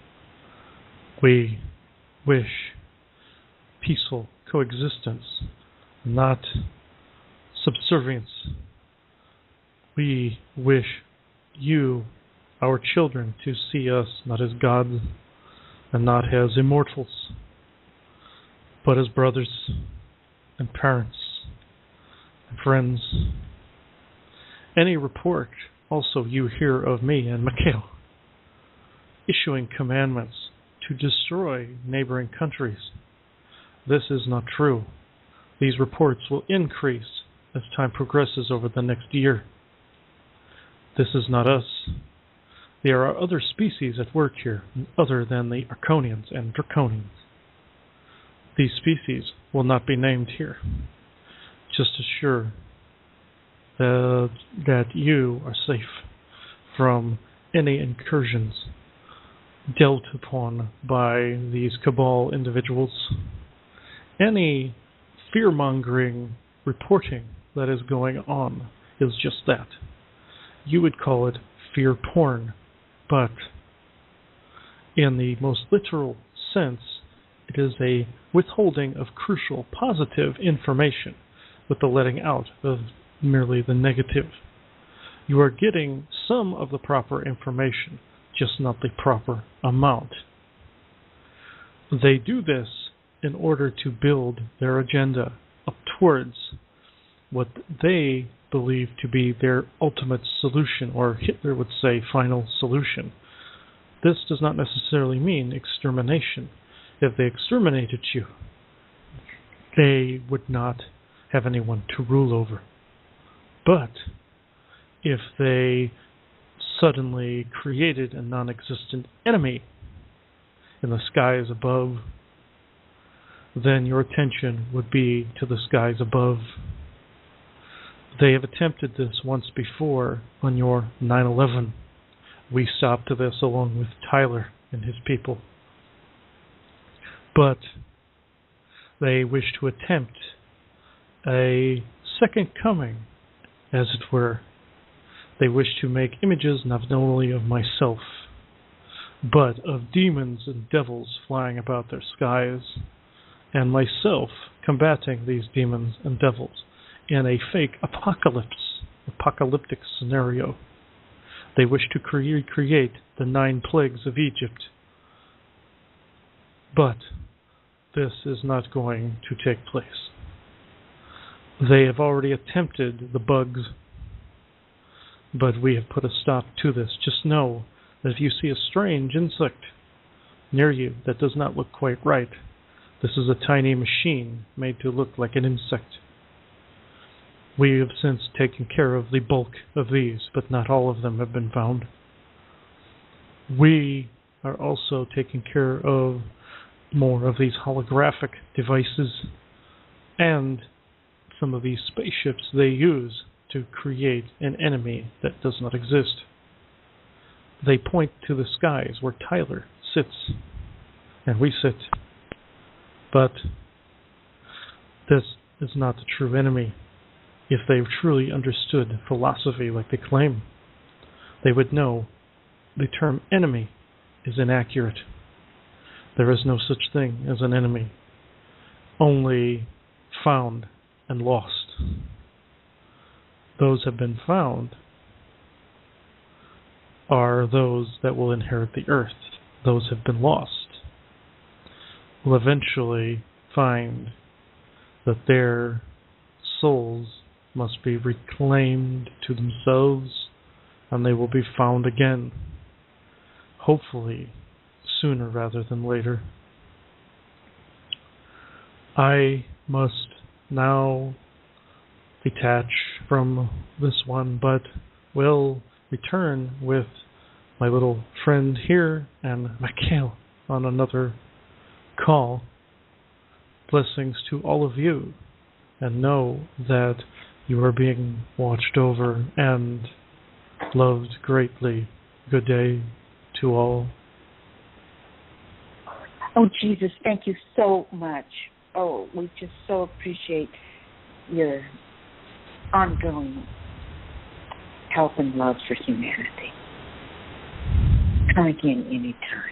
We wish peaceful coexistence, not subservience. We wish you, our children, to see us not as gods and not as immortals, but as brothers and parents and friends. Any report also you hear of me and Mikhail issuing commandments to destroy neighboring countries, this is not true. These reports will increase as time progresses over the next year. This is not us. There are other species at work here, other than the Arconians and Draconians. These species will not be named here. Just assure uh, that you are safe from any incursions dealt upon by these cabal individuals. any fear-mongering reporting that is going on is just that. You would call it fear porn, but in the most literal sense, it is a withholding of crucial positive information with the letting out of merely the negative. You are getting some of the proper information, just not the proper amount. They do this in order to build their agenda up towards what they believe to be their ultimate solution, or Hitler would say final solution. This does not necessarily mean extermination. If they exterminated you, they would not have anyone to rule over. But if they suddenly created a non-existent enemy in the skies above, then your attention would be to the skies above. They have attempted this once before on your nine eleven. We stopped this along with Tyler and his people. But they wish to attempt a second coming, as it were. They wish to make images not only of myself, but of demons and devils flying about their skies, and myself combating these demons and devils in a fake apocalypse, apocalyptic scenario. They wish to cre- recreate the nine plagues of Egypt. But this is not going to take place. They have already attempted the bugs, but we have put a stop to this. Just know that if you see a strange insect near you that does not look quite right, this is a tiny machine made to look like an insect. We have since taken care of the bulk of these, but not all of them have been found. We are also taking care of more of these holographic devices and some of these spaceships they use to create an enemy that does not exist. They point to the skies where Tyler sits and we sit. But this is not the true enemy. If they truly understood philosophy like they claim, they would know the term enemy is inaccurate. There is no such thing as an enemy, only found and lost. Those have been found are those that will inherit the earth. Those have been lost will eventually find that their souls must be reclaimed to themselves, and they will be found again, hopefully sooner rather than later. I must now detach from this one, but will return with my little friend here and Mikhail on another call. Blessings to all of you, and know that you are being watched over and loved greatly. Good day to all. Oh, Jesus, thank you so much. Oh, we just so appreciate your ongoing help and love for humanity. Come again anytime.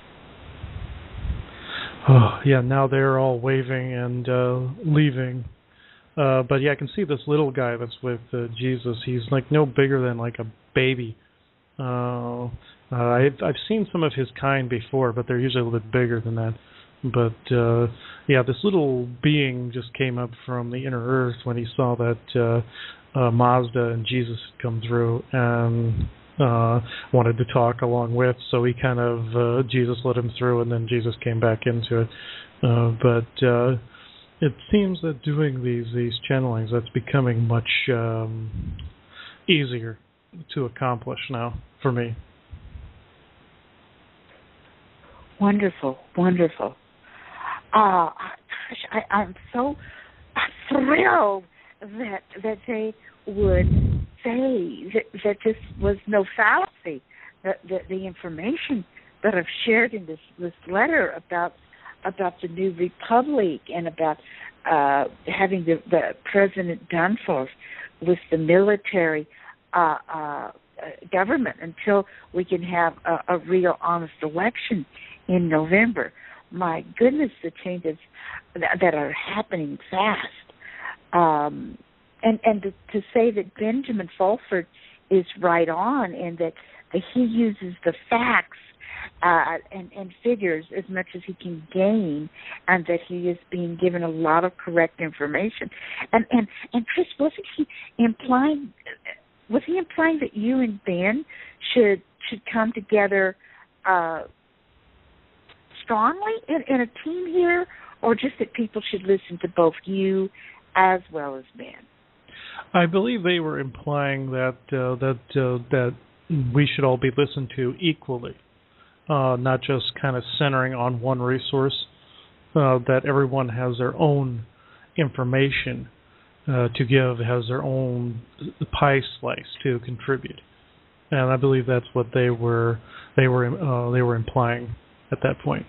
Oh, yeah, now they're all waving and uh, leaving. Uh, but yeah, I can see this little guy that's with uh, Jesus. He's like no bigger than like a baby. Uh, uh, I've, I've seen some of his kind before, but they're usually a little bit bigger than that. But uh, yeah, this little being just came up from the inner earth when he saw that uh, uh, Mazda and Jesus had come through and uh, wanted to talk along with. So he kind of uh, Jesus let him through, and then Jesus came back into it. Uh, but uh, it seems that doing these these channelings, that's becoming much um, easier to accomplish now for me. Wonderful, wonderful. Uh, gosh, I, I'm so thrilled that that they would say that, that this was no fallacy. That, that the information that I've shared in this, this letter about about the new republic and about uh, having the, the President Danforth with the military uh, uh, government until we can have a, a real honest election in November. My goodness, the changes that, that are happening fast. Um, and and to, to say that Benjamin Fulford is right on and that, that he uses the facts uh, and, and figures as much as he can gain, and that he is being given a lot of correct information. And and, and Chris, wasn't he implying... Was he implying that you and Ben should should come together uh, strongly in, in a team here, or just that people should listen to both you as well as Ben? I believe they were implying that uh, that uh, that we should all be listened to equally, uh, not just kind of centering on one resource. Uh, that everyone has their own information Uh, to give, has their own pie slice to contribute, and I believe that's what they were they were uh, they were implying at that point.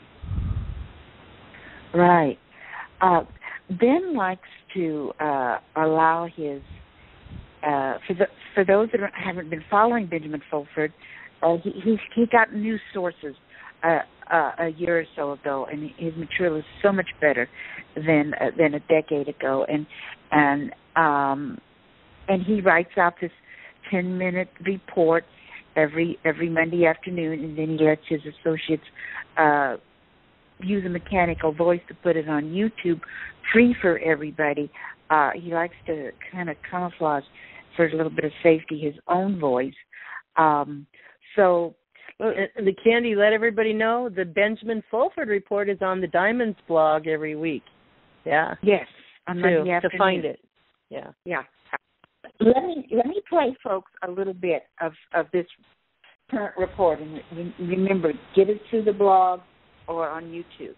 Right. Uh, Ben likes to uh, allow his uh, for the, for those that haven't been following Benjamin Fulford, uh, he, he he got news sources uh, uh, a year or so ago, and his material is so much better than uh, than a decade ago, and and um, and he writes out this ten minute report every every Monday afternoon, and then he lets his associates uh, use a mechanical voice to put it on YouTube, free for everybody. Uh, he likes to kind of camouflage for a little bit of safety his own voice. Um, so. Well, the Candy, let everybody know the Benjamin Fulford report is on the Diamonds blog every week. Yeah. Yes, on Monday afternoon. To find it. Yeah. Yeah. Let me let me play, folks, a little bit of, of this current report, and remember, get it to the blog or on YouTube.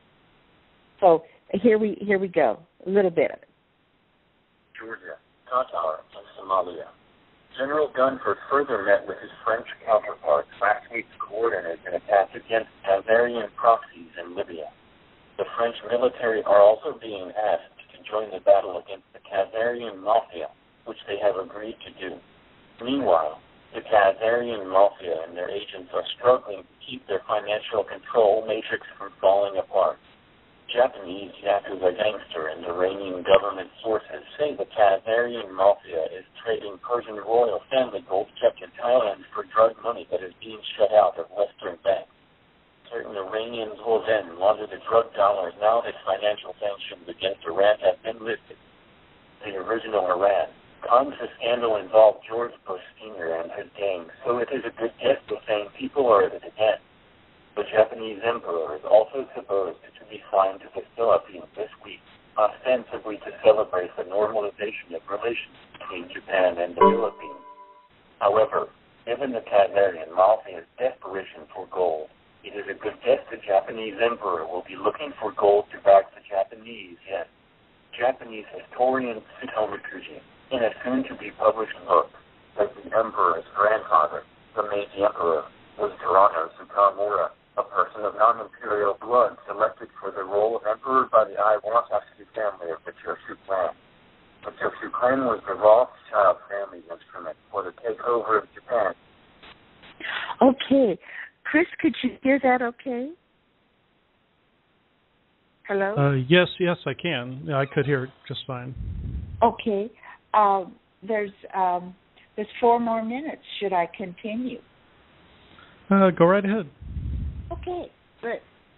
So here we here we go. A little bit of it. Georgia, Qatar, and Somalia. General Dunford further met with his French counterparts last week to coordinate an attack against Khazarian proxies in Libya. The French military are also being asked to join the battle against the Khazarian mafia, which they have agreed to do. Meanwhile, the Khazarian mafia and their agents are struggling to keep their financial control matrix from falling apart. Japanese Yakuza gangster and Iranian government sources say the Khazarian mafia is trading Persian royal family gold kept in Thailand for drug money that is being shut out of Western banks. Certain Iranians will then launder the drug dollars now that financial sanctions against Iran have been lifted. The original Iran Congress scandal involved George Bush Senior and his gang, so it is a good guess the same people are at it again. The Japanese emperor is also supposed to be flying to the Philippines this week, ostensibly to celebrate the normalization of relations between Japan and the Philippines. However, given the Khazarian mafia's desperation for gold, it is a good guess the Japanese emperor will be looking for gold to back the Japanese yen. Japanese historian Tsuto Mikuji, in a soon-to-be-published book, that the emperor's grandfather, the Meiji emperor, was Toronto Sukamura, a person of non-imperial blood selected for the role of emperor by the Iwasaki family of the Choshu clan. The Choshu clan was the Rothschild family's instrument for the takeover of Japan. Okay. Chris, could you hear that okay? Hello? Uh, yes, yes, I can. I could hear it just fine. Okay. Uh, there's um, there's four more minutes. Should I continue? Uh, go right ahead. Okay, good.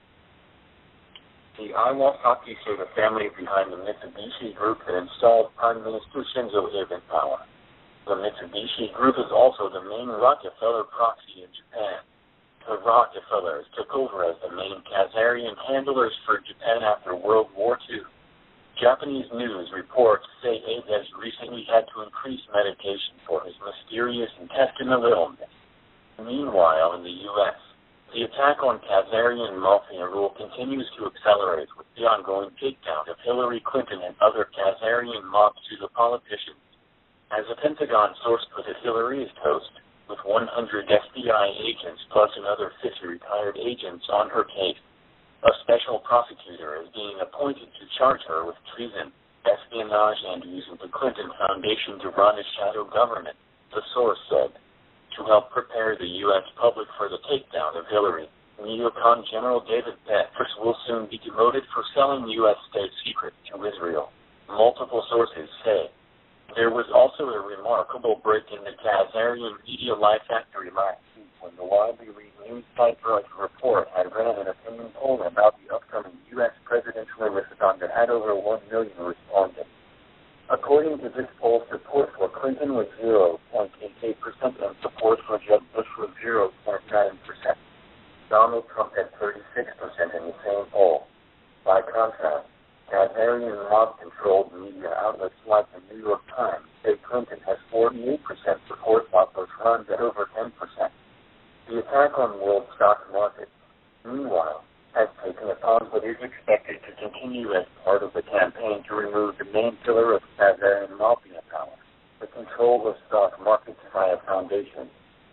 The Iwasaki are the family behind the Mitsubishi Group that installed Prime Minister Shinzo Abe in power. The Mitsubishi Group is also the main Rockefeller proxy in Japan. The Rockefellers took over as the main Khazarian handlers for Japan after World War Two. Japanese news reports say Abe has recently had to increase medication for his mysterious intestinal illness. Meanwhile, in the U S, the attack on Khazarian mafia rule continues to accelerate with the ongoing takedown of Hillary Clinton and other Khazarian mob pseudo politicians. As a Pentagon source put it, Hillary is toast, with one hundred F B I agents plus another fifty retired agents on her case. A special prosecutor is being appointed to charge her with treason, espionage, and using the Clinton Foundation to run a shadow government, the source said. To help prepare the U S public for the takedown of Hillary, Neocon General David Petraeus will soon be demoted for selling U S state secrets to Israel, multiple sources say. There was also a remarkable break in the Khazarian media Life Factory last week when the widely read news site Drudge Report had ran an opinion poll about the upcoming U S presidential election that had over one million respondents. According to this poll, support for Clinton was zero point eight eight percent and support for Jeb Bush was zero point nine percent. Donald Trump had thirty-six percent in the same poll. By contrast, Khazarian mob-controlled media outlets like the New York Times say Clinton has forty-eight percent support while Bush runs at over ten percent. The attack on world stock markets, meanwhile, has taken a pause but is expected to continue as part of the campaign to remove the main pillar of Khazarian mafia power, the control of stock markets via foundations.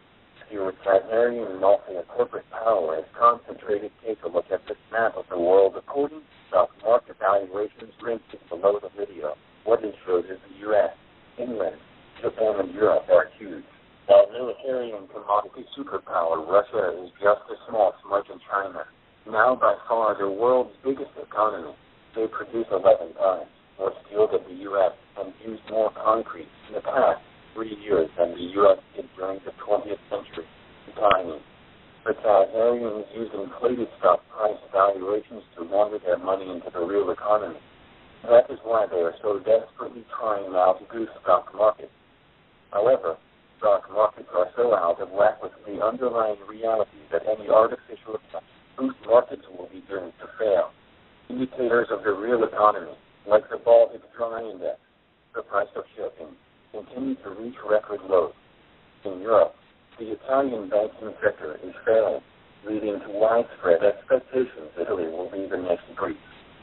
With Khazarian mafia corporate power is concentrated. Take a look at this map of the world. According to stock market valuations linked below the video, what it shows is the U S, England, Japan, and Europe are huge. While military and commodity superpower, Russia is just a small smudge in China. Now by far the world's biggest economy, they produce eleven times more steel than the U S and use more concrete in the past three years than the U S did during the twentieth century. Tiny. The Khazarians use inflated stock price valuations to launder their money into the real economy. That is why they are so desperately trying now to boost stock markets. However, stock markets are so out of whack with the underlying reality that any artificial boost markets will be doomed to fail. Indicators of the real economy, like the Baltic Dry Index, the price of shipping, continue to reach record lows. In Europe, the Italian banking sector is failing, leading to widespread expectations Italy will be the next Greece.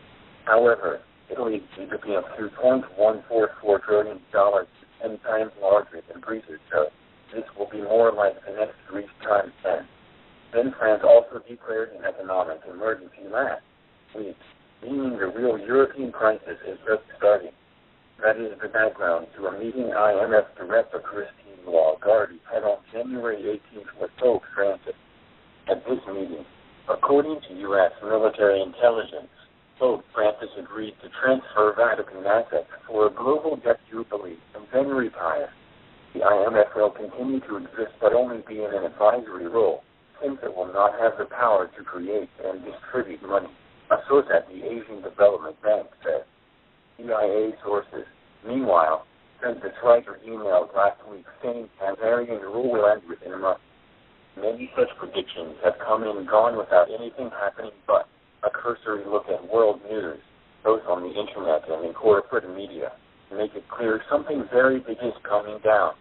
However, Italy's G D P of two point one four four trillion dollars is ten times larger than Greece's, so this will be more like the next Greece times ten. Then France also declared an economic emergency last week, meaning the real European crisis is just starting. That is the background to a meeting I M F Director Christine Lagarde had on January eighteenth with Pope Francis. At this meeting, according to U S military intelligence, Pope Francis agreed to transfer Vatican assets for a global debt jubilee and then retire. The I M F will continue to exist but only be in an advisory role, since it will not have the power to create and distribute money, a source at the Asian Development Bank said. C I A sources, meanwhile, sent the Schweizer email last week saying Khazarian rule will end within a month. Many such predictions have come and gone without anything happening but a cursory look at world news, both on the internet and in corporate media, to make it clear something very big is coming down.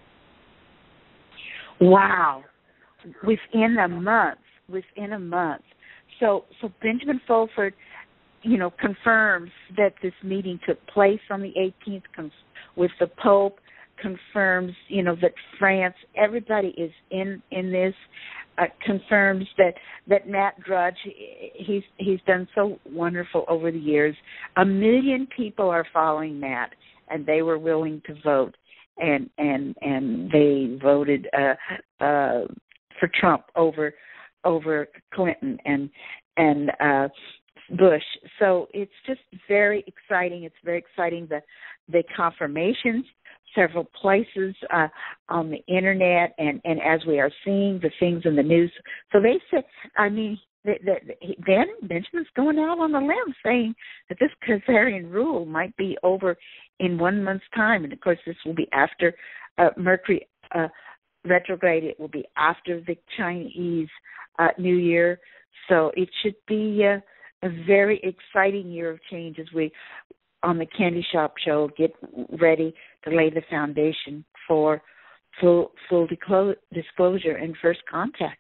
Wow. Within a month. Within a month. So so Benjamin Fulford, you know, confirms that this meeting took place on the eighteenth com- with the Pope, confirms, you know, that France, everybody is in, in this, uh, confirms that, that Matt Drudge, he's he's done so wonderful over the years. A million people are following Matt, and they were willing to vote, and and and they voted uh, uh, for Trump over over Clinton and and uh, Bush. So it's just very exciting. It's very exciting, the the confirmations, several places uh, on the internet, and, and as we are seeing the things in the news. So they said, I mean, that, that, Ben Benjamin's going out on a limb saying that this Khazarian rule might be over in one month's time. And, of course, this will be after uh, Mercury uh, retrograde. It will be after the Chinese uh, New Year. So it should be uh, a very exciting year of change as we, on the Candy Shop Show, get ready to lay the foundation for full full disclo- disclosure and first contact.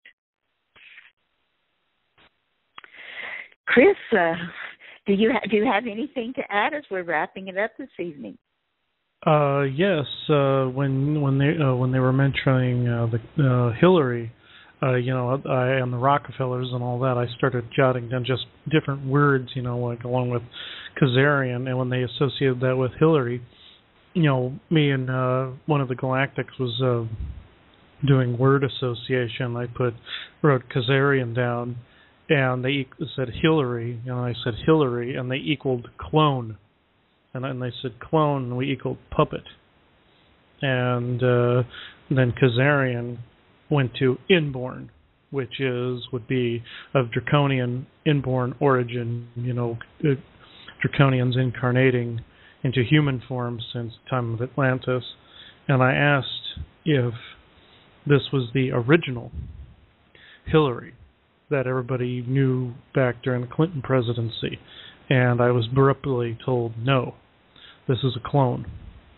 Chris, uh, do you ha- do you have anything to add as we're wrapping it up this evening? Uh, yes. Uh, when when they uh, when they were mentioning uh, the uh, Hillary, uh, you know, I and the Rockefellers and all that, I started jotting down just different words, you know, like along with Khazarian, and when they associated that with Hillary, you know, me and uh, one of the Galactics was uh, doing word association. I put wrote Khazarian down, and they e- said Hillary, and I said Hillary, and they equaled clone, and then they said clone, and we equaled puppet, and uh, then Khazarian went to inborn, which is would be of draconian inborn origin, you know, uh, draconians incarnating into human form since the time of Atlantis. And I asked if this was the original Hillary that everybody knew back during the Clinton presidency, and I was abruptly told, no, this is a clone.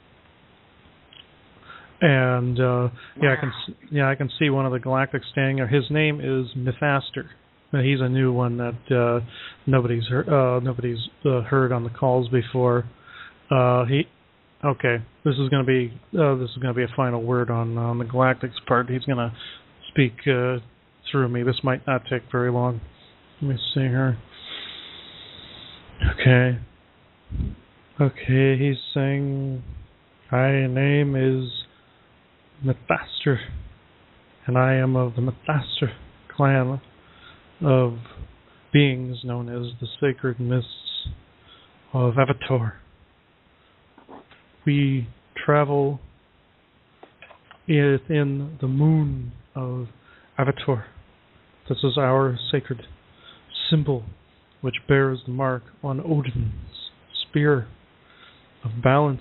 And uh, yeah, I can yeah I can see one of the Galactics standing there. His name is Mythaster. He's a new one that uh, nobody's heard, uh, nobody's uh, heard on the calls before. Uh, he okay. This is going to be uh, this is going to be a final word on on the Galactics part. He's going to speak uh, through me. This might not take very long. Let me see here. Okay. Okay. He's saying, "My name is Mythaster, and I am of the Mythaster clan of beings known as the Sacred Mists of Avatar. We travel within the moon of Avatar. This is our sacred symbol, which bears the mark on Odin's spear of balance.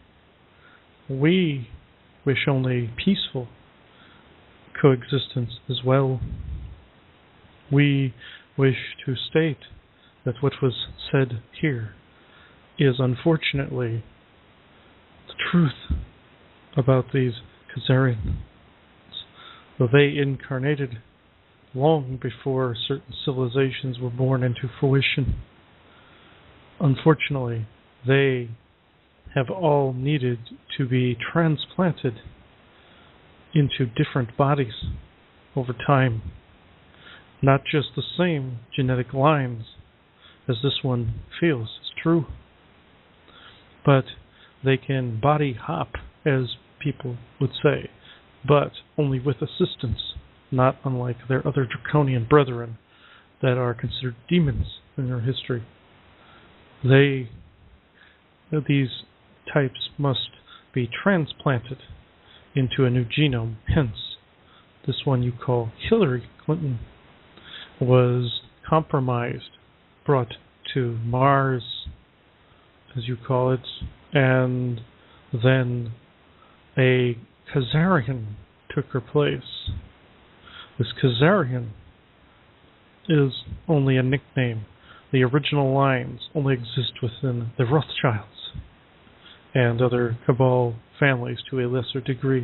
We wish only peaceful coexistence as well. We wish to state that what was said here is unfortunately the truth about these Khazarians, though they incarnated long before certain civilizations were born into fruition. Unfortunately, they have all needed to be transplanted into different bodies over time. Not just the same genetic lines as this one feels is true, but they can body hop, as people would say, but only with assistance, not unlike their other draconian brethren that are considered demons in their history. They, these types must be transplanted into a new genome. Hence, this one you call Hillary Clinton was compromised, brought to Mars, as you call it, and then a Khazarian took her place. This Khazarian is only a nickname. The original lines only exist within the Rothschilds and other Cabal families to a lesser degree.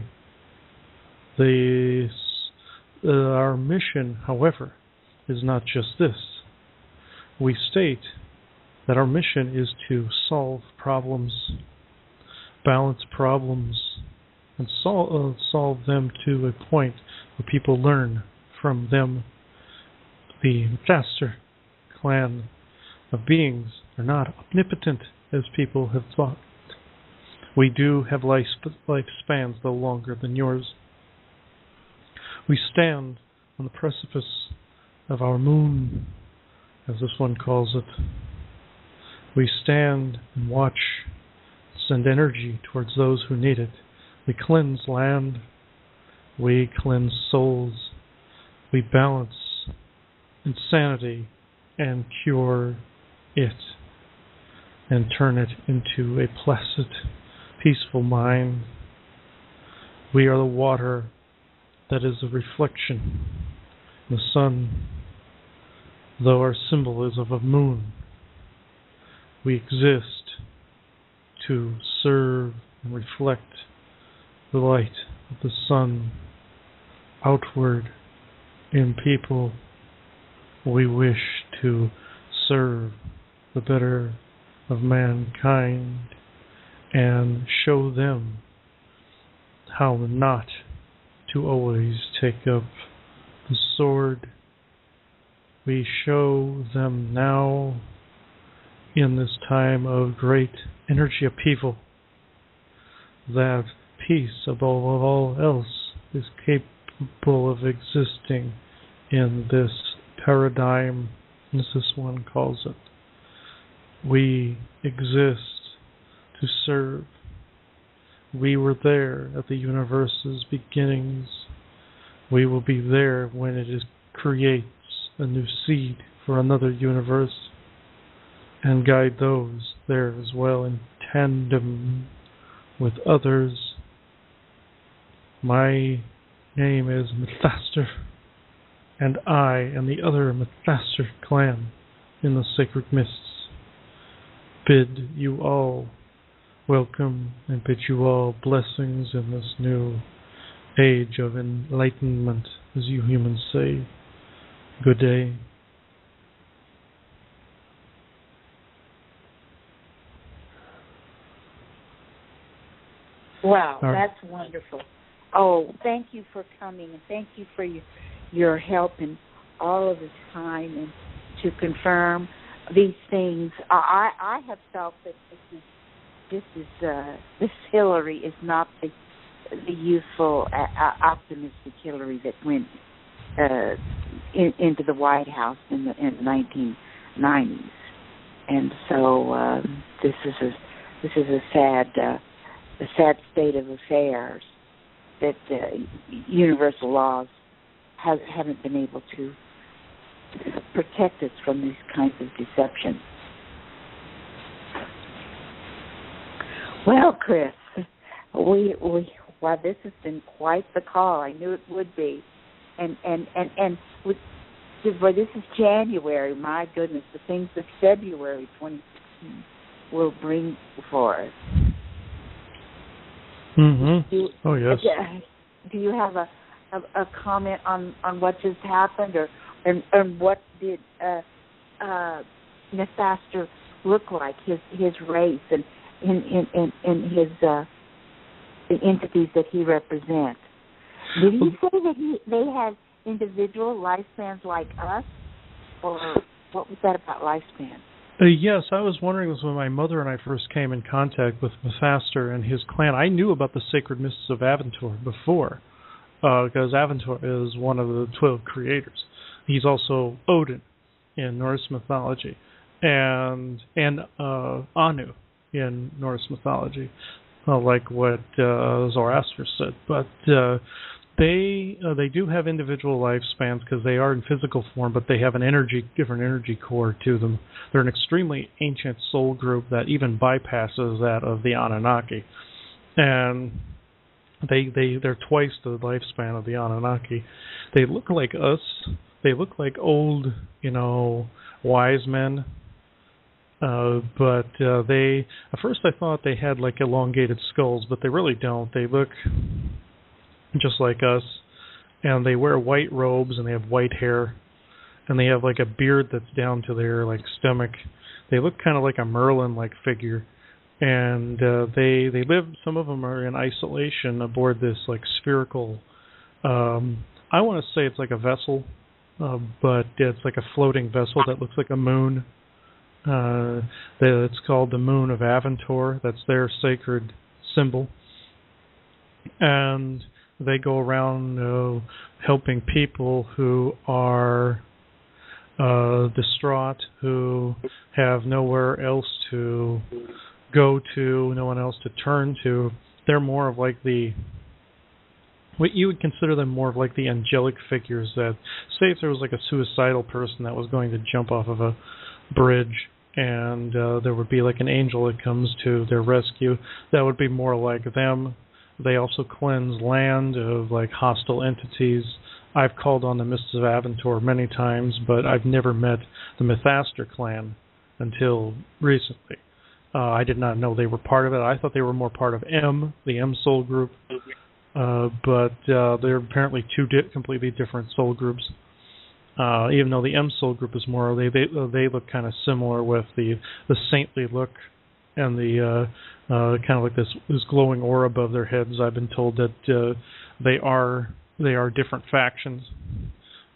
The, uh, our mission, however, is not just this. We state that our mission is to solve problems, balance problems, and sol- uh, solve them to a point where people learn from them. The Mythaster clan of beings are not omnipotent as people have thought. We do have life lifespans, though longer than yours. We stand on the precipice of our moon, as this one calls it. We stand and watch, send energy towards those who need it. We cleanse land. We cleanse souls. We balance insanity and cure it and turn it into a placid, peaceful mind. We are the water that is a reflection, the sun, though our symbol is of a moon. We exist to serve and reflect the light of the sun outward in people. We wish to serve the better of mankind and show them how not to always take up the sword. We show them now in this time of great energy upheaval that peace above all else is capable of existing in this paradigm, as this one calls it. We exist to serve. We were there at the universe's beginnings. We will be there when it is creates a new seed for another universe, and guide those there as well in tandem with others. My name is Mythaster, and I and the other Mythaster clan in the Sacred Mists bid you all welcome and bid you all blessings in this new age of enlightenment, as you humans say. Good day. Wow, All right. that's wonderful. Oh, thank you for coming, and thank you for your, your help and all of this time and to confirm these things. I I have felt that this is this is uh, this Hillary is not the the youthful, uh, optimistic Hillary that went uh, in, into the White House in the in the nineteen nineties, and so uh, this is a this is a sad uh, a sad state of affairs that uh, universal laws has, haven't been able to protect us from these kinds of deception. Well, Chris, we we wow, this has been quite the call. I knew it would be, and and and and with, well, this is January. My goodness, the things that February twenty sixteen will bring for us. Mm-hmm. Do, oh, yes. Do you have a, a, a comment on, on what just happened, or and, and what did uh, uh, Mythaster look like, his his race, and in in, in, in his uh, the entities that he represents? Did he say that he they had individual lifespans like us, or what was that about lifespan? Uh, yes, I was wondering this when my mother and I first came in contact with Mythaster and his clan. I knew about the Sacred Mists of Aventor before, uh, because Aventor is one of the twelve creators. He's also Odin in Norse mythology, and and uh, Anu in Norse mythology, uh, like what uh, Zoroaster said. But uh, They uh, they do have individual lifespans because they are in physical form, but they have an energy different energy core to them. They're an extremely ancient soul group that even bypasses that of the Anunnaki, and they they they're twice the lifespan of the Anunnaki. They look like us. They look like old, you know, wise men. Uh, but uh, they at first I thought they had like elongated skulls, but they really don't. They look just like us, and they wear white robes, and they have white hair, and they have like a beard that's down to their like stomach. They look kind of like a Merlin-like figure, and uh, they they live. Some of them are in isolation aboard this like spherical. Um, I want to say it's like a vessel, uh, but it's like a floating vessel that looks like a moon. Uh, it's called the Moon of Aventor. That's their sacred symbol, and they go around uh, helping people who are uh, distraught, who have nowhere else to go to, no one else to turn to. They're more of like the, what you would consider them more of like the angelic figures that, say if there was like a suicidal person that was going to jump off of a bridge, and uh, there would be like an angel that comes to their rescue, that would be more like them. They also cleanse land of like hostile entities. I've called on the Mists of Aventor many times, but I've never met the Mythaster clan until recently. Uh, I did not know they were part of it. I thought they were more part of M, the M soul group, uh, but uh, they're apparently two di- completely different soul groups. Uh, even though the M soul group is more, they they they look kind of similar with the the saintly look and the uh, uh, kind of like this, this glowing aura above their heads. I've been told that uh, they are they are different factions,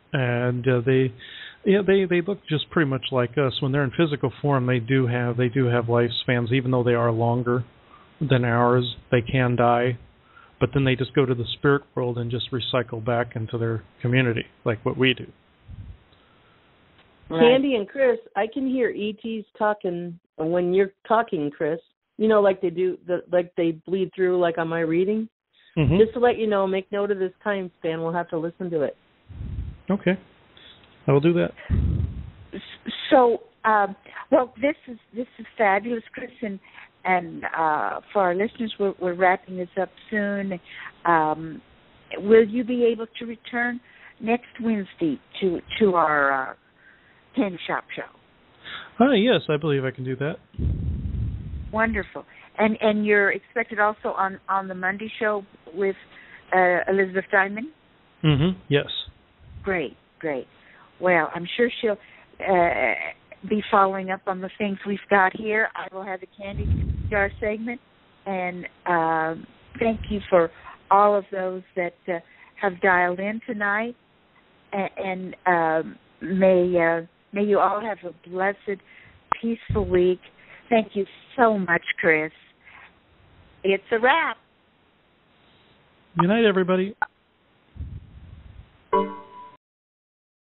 and uh, they, yeah, they they look just pretty much like us. When they're in physical form, they do have they do have lifespans, even though they are longer than ours. They can die, but then they just go to the spirit world and just recycle back into their community, like what we do. Right. Candy and Chris, I can hear E Ts talking when you're talking, Chris. You know, like they do, the, like they bleed through, like on my reading. Mm-hmm. Just to let you know, make note of this time span. We'll have to listen to it. Okay, I will do that. So, um, well, this is this is fabulous, Chris, and and uh, for our listeners, we're, we're wrapping this up soon. Um, will you be able to return next Wednesday to to our uh, Candy Shop show? Uh, yes, I believe I can do that. Wonderful. And and you're expected also on, on the Monday show with uh, Elizabeth Diamond? Mm-hmm. Yes. Great, great. Well, I'm sure she'll uh, be following up on the things we've got here. I will have the Candy Jar segment. And um, thank you for all of those that uh, have dialed in tonight. And, and um, may uh, may you all have a blessed, peaceful week. Thank you so much, Chris. It's a wrap. Good night, everybody.